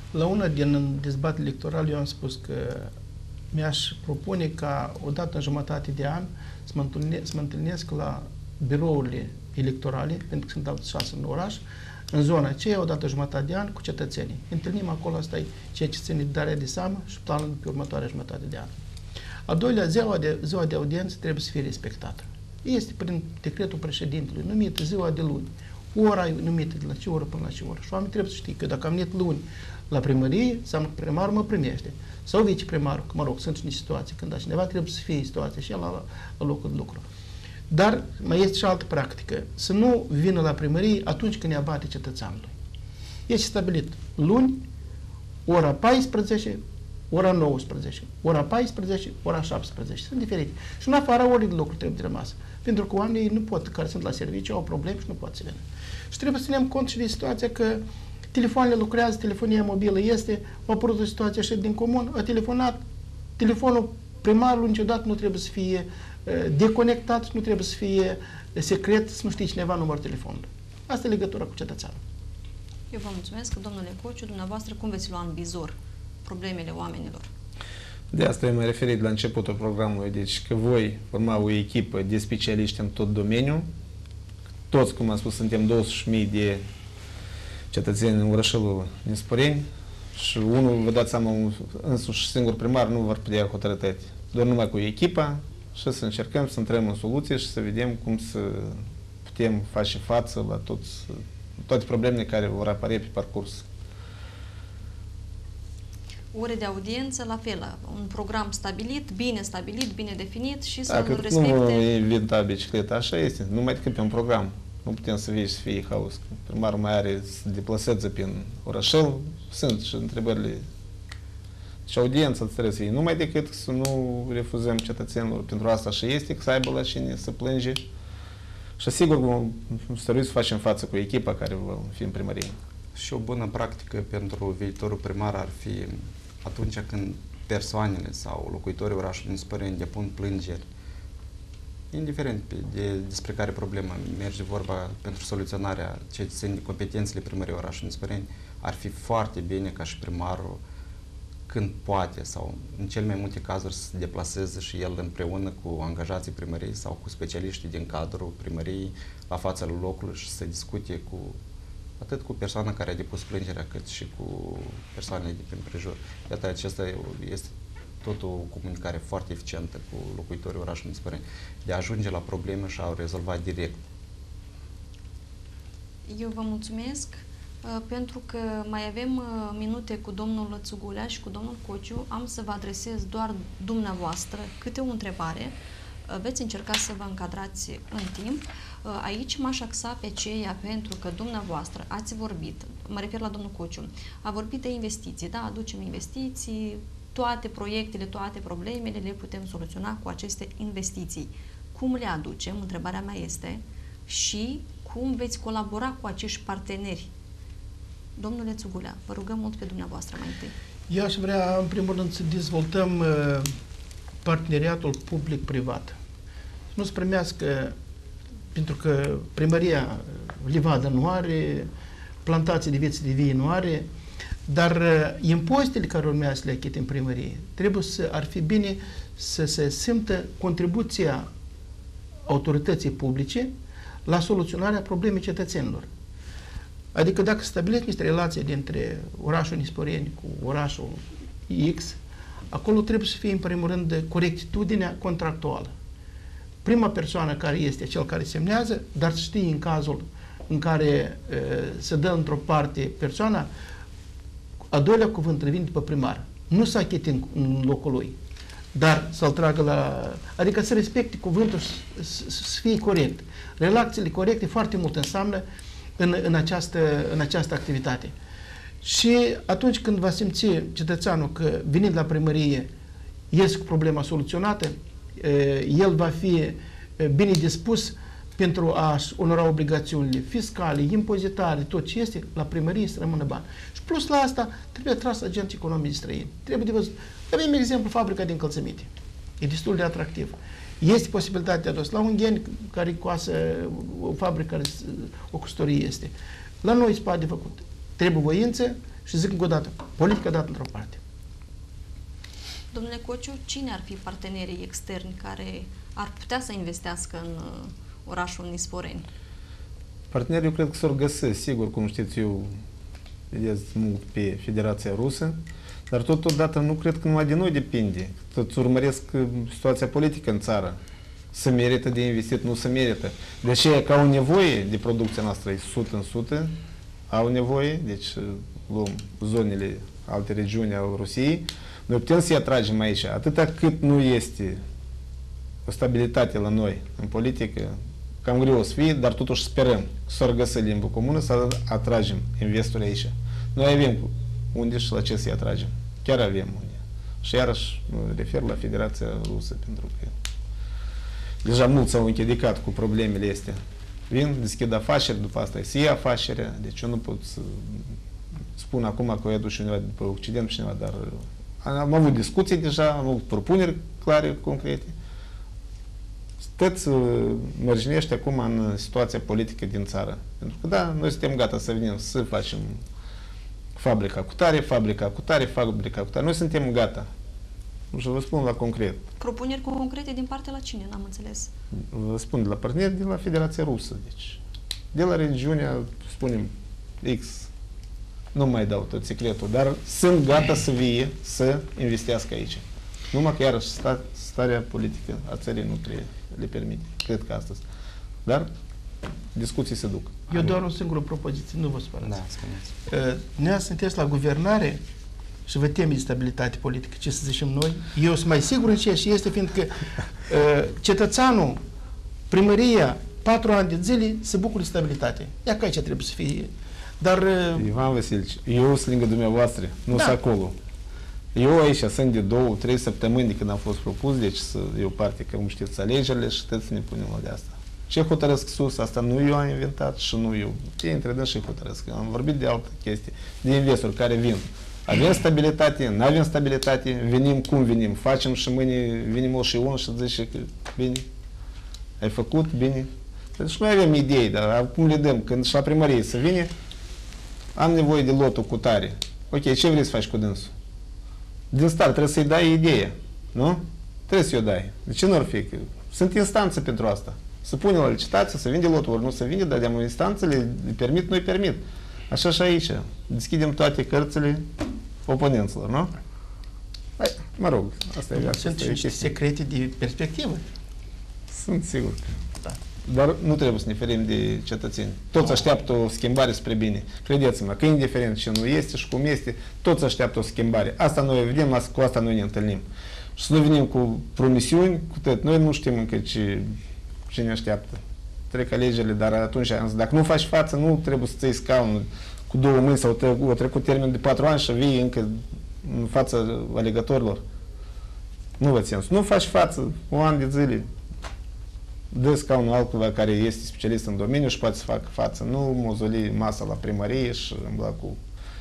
La una din dezbaterile electorale eu am spus că mi-aș propune ca odată în jumătate de an să mă întâlnesc la birourile electorale, pentru că sunt dați 6 în oraș, în zona aceea, odată jumătate de an, cu cetățenii. Întâlnim acolo, asta e ceea ce ține de darea de seamă și planul pe următoarea jumătate de an. A doilea, ziua de audiență trebuie să fie respectată. Este prin decretul președintelui numită ziua de luni. Ora e numită de la ce oră până la ce oră. Și oamenii trebuie să știe că dacă am venit luni la primărie, înseamnă că primarul mă primește. Sau viceprimarul, că mă rog, sunt niște situații când cineva trebuie să fie situația și el la locul de lucru. Dar mai este și altă practică. Să nu vină la primărie atunci când ne abate cetățeanului. Este stabilit luni, ora 14, ora 19, ora 14, ora 17. Sunt diferite. Și în afara orei de lucru trebuie rămas. Pentru că oamenii nu pot, care sunt la serviciu, au probleme și nu pot să vină. Și trebuie să ținem cont și de situația că telefoanele lucrează, telefonia mobilă este, a apărut o situație așa din comun, a telefonat, telefonul primarului niciodată nu trebuie să fie deconectat, nu trebuie să fie secret, să nu știe cineva numărul telefonului. Asta e legătura cu cetățeanul.
Eu vă mulțumesc, domnule Cociu, dumneavoastră cum veți lua în vizor problemele oamenilor?
De asta m-am referit la începutul programului, deci că voi forma o echipă de specialiști în tot domeniul. Toți, cum am spus, suntem 20.000 de cetățeni în orășelul Nisporeni și unul, vă dați seama, însuși singur primar nu vor putea hotărâ toate. Doar numai cu echipa și să încercăm să intrăm în soluție și să vedem cum să putem face față la toate problemele care vor apărea pe parcurs.
Ore de audiență, la fel, un program stabilit, bine definit și să
Dacă
îl respecte.
nu inventa bicicleta, așa este, numai decât pe un program. Nu putem să vii și să fie haos. Primarul mai are să deplaseze prin orășel, sunt și întrebările. Și audiența trebuie să fie numai decât să nu refuzăm cetățenilor. Pentru asta și este, că să aibă la cine să plânge. Și sigur vom stărui să facem față cu echipa care va fi în primărie.
Și o bună practică pentru viitorul primar ar fi atunci când persoanele sau locuitorii orașului Nisporeni depun plângeri, indiferent despre care problemă merge vorba pentru soluționarea ce țin de competențele primăriei orașului Nisporeni, ar fi foarte bine ca și primarul, când poate sau în cel mai multe cazuri, să se deplaseze și el împreună cu angajații primăriei sau cu specialiștii din cadrul primăriei la fața locului și să discute atât cu persoana care a depus plângerea, cât și cu persoanele de prin prejur. Iată, acesta este tot o comunicare foarte eficientă cu locuitorii orașului Nisporeni, de a ajunge la probleme și a o rezolva direct.
Eu vă mulțumesc pentru că mai avem minute cu domnul Țugulea și cu domnul Cociu. Am să vă adresez doar dumneavoastră câte o întrebare. Veți încerca să vă încadrați în timp. Aici m-aș axa pe ceea pentru că dumneavoastră ați vorbit, mă refer la domnul Cociu, a vorbit de investiții, da, aducem investiții, toate proiectele, toate problemele le putem soluționa cu aceste investiții. Cum le aducem? Întrebarea mea este și cum veți colabora cu acești parteneri? Domnule Țugulea, vă rugăm mult pe dumneavoastră mai întâi.
Eu aș vrea, în primul rând, să dezvoltăm parteneriatul public-privat. Nu se primească, pentru că primăria livadă nu are, plantații de vieți de vie nu are, dar impozitele care urmează să le achite în primărie, ar fi bine să se simtă contribuția autorității publice la soluționarea problemei cetățenilor. Adică dacă stabileți niște relații dintre orașul Nisporeni cu orașul X, acolo trebuie să fie, în primul rând, corectitudinea contractuală. Prima persoană care este cel care semnează, dar știi în cazul în care se dă într-o parte persoana, a doilea cuvânt revine după primar. Nu să achite în locul lui, dar să-l tragă la... Adică să respecte cuvântul, să fie corect. Relațiile corecte foarte mult înseamnă în această activitate. Și atunci când va simți cetățeanul că venind la primărie iese cu problema soluționată, el va fi bine dispus pentru a-și onora obligațiunile fiscale, impozitare, tot ce este, la primărie să rămână bani. Și plus la asta trebuie atras agenți economici străini. Trebuie de văzut. Avem exemplu fabrica de încălțăminte. E destul de atractiv. Este posibilitatea de adus la Ungheni, care coasă o fabrică, care o custărie este. La noi spate de făcut. Trebuie voință Și zic încă o dată, politica dată într-o parte.
Domnule Cociu, cine ar fi partenerii externi care ar putea să investească în orașul Nisporeni?
Partenerii, eu cred că s-or găsi, sigur, cum știți, eu vedeți mult pe Federația Rusă, dar totodată nu cred că numai de noi depinde. Tot urmăresc situația politică în țară. Se merită de investit, nu se merită. De aceea că au nevoie de producția noastră, e 100%, au nevoie, deci luăm zonele, alte regiuni ale Rusiei, noi putem să-i atragem aici, atâta cât nu este o stabilitate la noi în politică, cam greu o să fie, dar totuși sperăm să găsim limbă comună, să atragem investori aici. Noi avem unde și la ce să-i atragem. Chiar avem unde. Și iarăși mă refer la Federația Rusă, pentru că deja mulți s-au închedicat cu problemele astea. Vin, deschid afaceri, după asta se ia afacerea, deci eu nu pot să spun acum că eu aduc cineva după Occident, cineva, dar am avut discuții deja, am avut propuneri clare, concrete. Tot mărginește acum în situația politică din țară. Pentru că da, noi suntem gata să venim să facem fabrica cu tare, fabrica cu tare, fabrica cu tare. Noi suntem gata. Și vă spun la concret.
Propuneri concrete din partea la cine? N-am înțeles.
Vă spun de la parteneri de la Federația Rusă. Deci, de la regiunea, spunem, X. Nu mai dau tot secretul, dar sunt gata să vie, să investească aici. Numai că iarăși starea politică a țării nu le permite. Cred că astăzi. Dar discuții se duc.
Eu doar o singură propoziție, nu vă spărați.
Da, spuneți.
Ne sunteți la guvernare și vă teme de stabilitate politică, ce să zicem noi. Eu sunt mai sigur în ceea ce este, fiindcă cetățeanul, primăria, 4 ani de zile se bucură de stabilitate. Ia că aici trebuie să fie. Dar...
Ivan Vasilici, eu sunt lângă dumneavoastră, nu sunt acolo. Eu aici sunt de 2-3 săptămâni de când am fost propus, deci eu parte, că cum știți, alegerile și trebuie să ne punem la de asta. Ce hotărăsc sus, asta nu eu am inventat și nu eu. Ei între dâns și hotărăsc. Am vorbit de altă chestie, de investori care vin. Avem stabilitate, nu avem stabilitate, venim cum venim, facem și mâine venim o și unul și zice că bine, ai făcut, bine. Deci noi avem idei, dar acum le dăm, când și la primărie să vine, am nevoie de lotul cu tare. Ok, ce vrei să faci cu dânsul? Din start trebuie să-i dai ideea, nu? Trebuie să-i o dai. De ce nu ar fi? Sunt instanțe pentru asta. Să pune la licitație, să vinde lotul, ori nu să vinde, dar de-am instanțele le permit, nu-i permit. Așa și aici. Deschidem toate cărțile oponenților, nu? Hai, mă rog, asta e viața.
Sunt niște secrete de perspectivă.
Sunt sigur. Da. Dar nu trebuie să ne ferim de cetățeni. Toți așteaptă o schimbare spre bine. Credeți-mă, că indiferent ce nu este și cum este, toți așteaptă o schimbare. Asta noi vedem, cu asta noi ne întâlnim. Și să nu venim cu promisiuni, cu tot. Noi nu știm încă ce ne așteaptă. Trec alegerile, dar atunci, dacă nu faci față, nu trebuie să-ți iei scaunul cu 2 mâini sau o trecut termenul de 4 ani și vii încă în fața alegătorilor. Nu vă țin. Nu faci față, un an de zile. Dă scaunul altcuiva care este specialist în domeniu și poate să facă față. Nu mozoli masa la primărie și îmbla cu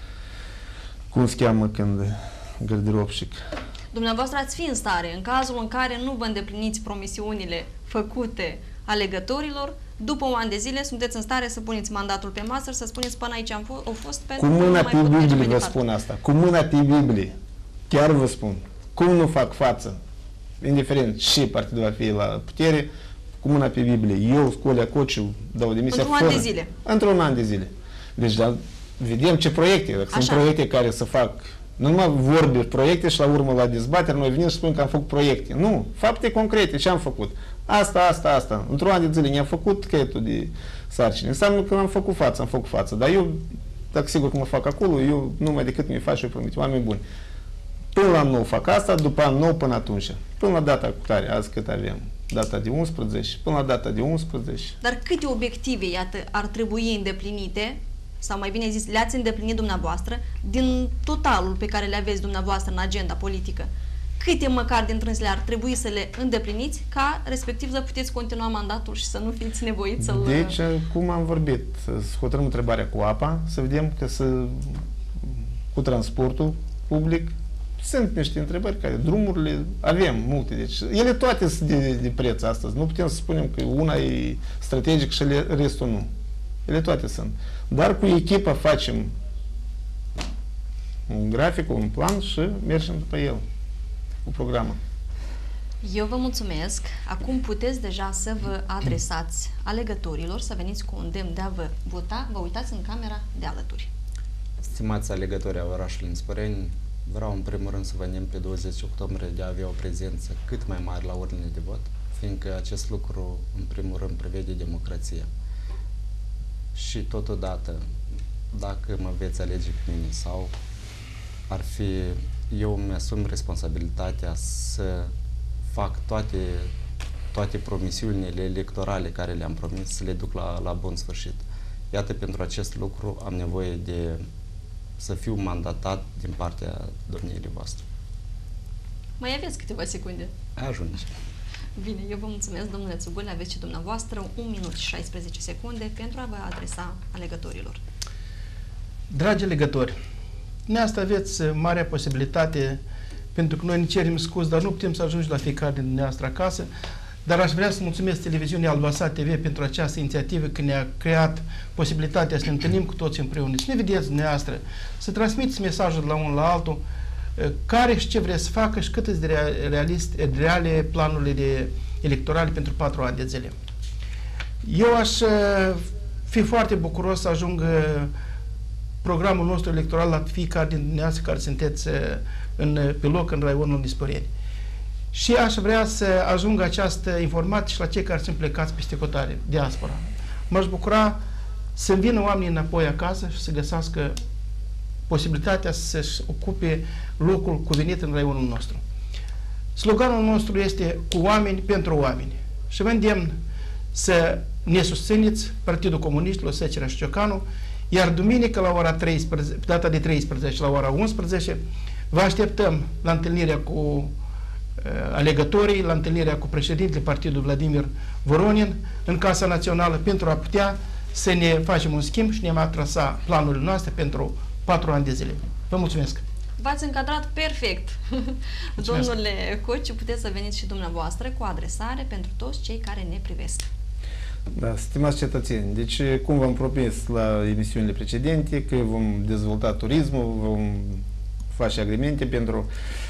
cum se cheamă când garderopșic.
Dumneavoastră ați fi în stare, în cazul în care nu vă îndepliniți promisiunile făcute alegătorilor, după un an de zile sunteți în stare să puneți mandatul pe masă și să spuneți până aici am fost pentru
cu mâna pe Biblie vă
spun
spun asta. Cu mâna pe Biblie. Chiar vă spun. Cum nu fac față, indiferent ce partid va fi la putere, cu mâna pe Biblie. Eu, Colea Cociu, dau demisia
într-un an de zile.
Într-un an de zile. Deci, dar vedem ce proiecte. Dacă sunt proiecte care să fac, nu numai vorbe proiecte și la urmă la dezbatere, noi venim și spunem că am făcut proiecte. Nu, fapte concrete. Ce am făcut? Asta. Într-un an de zile ne-am făcut caietul de sarcini. Înseamnă că am făcut față. Dar eu, dacă sigur că mă fac acolo, eu numai decât mi-i fac și eu promit. Oameni buni. Până la an nou fac asta, după an nou până atunci. Până la data cu care, azi cât avem? Data de 11, până la data de 11.
Dar câte obiective, iată, ar trebui îndeplinite, sau mai bine zis, le-ați îndeplinit dumneavoastră, din totalul pe care le aveți dumneavoastră în agenda politică? Câte măcar dintre ele ar trebui să le îndepliniți ca respectiv să puteți continua mandatul și să nu fiți nevoiți să-l...
Deci, cum am vorbit, să hotărâm întrebarea cu apa, să vedem că cu transportul public sunt niște întrebări care, drumurile, avem multe, deci ele toate sunt de preț astăzi. Nu putem să spunem că una e strategic și restul nu. Ele toate sunt. Dar cu echipa facem un grafic, un plan și mergem după el, cu programul.
Eu vă mulțumesc. Acum puteți deja să vă adresați alegătorilor, să veniți cu un îndemn de a vă vota. Vă uitați în camera de alături.
Stimați alegători a orașului Nisporeni, vreau în primul rând să vă îndemn pe 20 octombrie de a avea o prezență cât mai mare la urnele de vot, fiindcă acest lucru, în primul rând, prevede democrația. Și totodată, dacă mă veți alege pe mine sau ar fi, eu mi-asum responsabilitatea să fac toate promisiunile electorale care le-am promis să le duc la bun sfârșit. Iată, pentru acest lucru am nevoie să fiu mandatat din partea domniei voastre.
Mai aveți câteva secunde.
Ajunge.
Bine, eu vă mulțumesc, domnule Țugule, aveți și dumneavoastră 1 minut și 16 secunde pentru a vă adresa alegătorilor.
Dragi alegători, dumneavoastră aveți marea posibilitate, pentru că noi ne cerem scuze, dar nu putem să ajungem la fiecare din dumneavoastră acasă, dar aș vrea să mulțumesc televiziunii Albasat TV pentru această inițiativă, că ne-a creat posibilitatea să ne întâlnim cu toți împreună, să ne vedeți dumneavoastră, să transmiteți mesajul de la unul la altul, care și ce vreți să facă și cât de reale planurile electorale pentru 4 ani de zile. Eu aș fi foarte bucuros să ajungă programul nostru electoral la fiecare din dumneavoastră care sunteți pe loc în raionul Nisporeni. Și aș vrea să ajungă această informație și la cei care sunt plecați peste hotare, diaspora. M-aș bucura să vină oamenii înapoi acasă și să găsească posibilitatea să-și ocupe locul cuvenit în raionul nostru. Sloganul nostru este cu oameni pentru oameni. Și vă îndemn să ne susțineți Partidul Comuniștilor, Secerea și Ciocanu, iar duminică la ora 13, data de 13 la ora 11, vă așteptăm la întâlnirea cu alegătorii, la întâlnirea cu președintele Partidului Vladimir Voronin în Casa Națională pentru a putea să ne facem un schimb și ne-am trasa planurile noastre pentru 4 ani de zile. Vă mulțumesc!
V-ați încadrat perfect!
Mulțumesc.
Domnule Coci, puteți să veniți și dumneavoastră cu adresare pentru toți cei care ne privesc.
Da, stimați cetățeni, deci cum v-am promis la emisiunile precedente, că vom dezvolta turismul, vom face agremente pentru...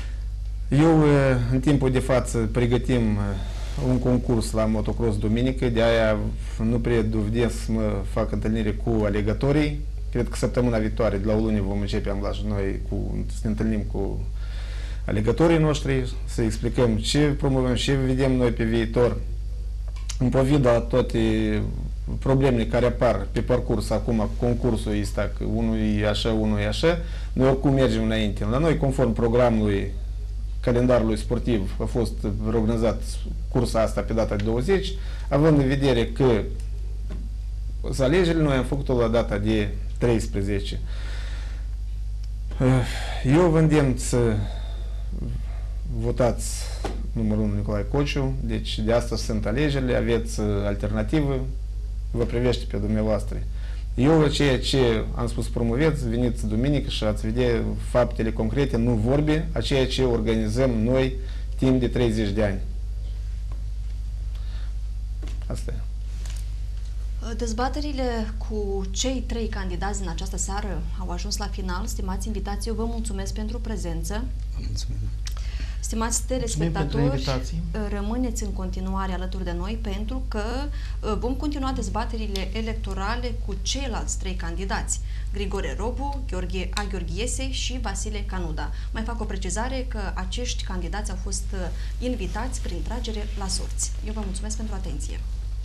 Eu, în timpul de față, pregătim un concurs la motocross duminică, de aia nu prea dovedesc să mă fac întâlnire cu alegătorii. Cred că săptămâna viitoare, de la o lună, vom începe amblaj noi să ne întâlnim cu alegătorii noștri, să explicăm ce promovăm, ce vedem noi pe viitor. În pofida toate problemele care apar pe parcurs acum, concursul este că unul e așa, unul e așa, noi oricum mergem înainte. La noi, conform programului, calendarului sportiv, a fost organizat cursa asta pe data de 20, având în vedere că să alegerile noi am făcut-o la data de 13. Eu vă îndemn să votați numărul 1 Nicolae Cociu, deci de asta sunt alegerile, aveți alternativă, vă privește pe dumneavoastră. Eu ceea ce am spus promoveți, veniți duminică și ați vedea faptele concrete, nu vorbi, a ceea ce organizăm noi timp de 30 de ani. Asta e.
Dezbaterile cu cei 3 candidați din această seară au ajuns la final. Stimați invitații, eu vă mulțumesc pentru prezență.
Mulțumim.
Stimați telespectatori, rămâneți în continuare alături de noi pentru că vom continua dezbaterile electorale cu ceilalți 3 candidați, Grigore Robu, Gheorghe A. Gheorghese și Vasile Canuda. Mai fac o precizare că acești candidați au fost invitați prin tragere la sorți. Eu vă mulțumesc pentru atenție.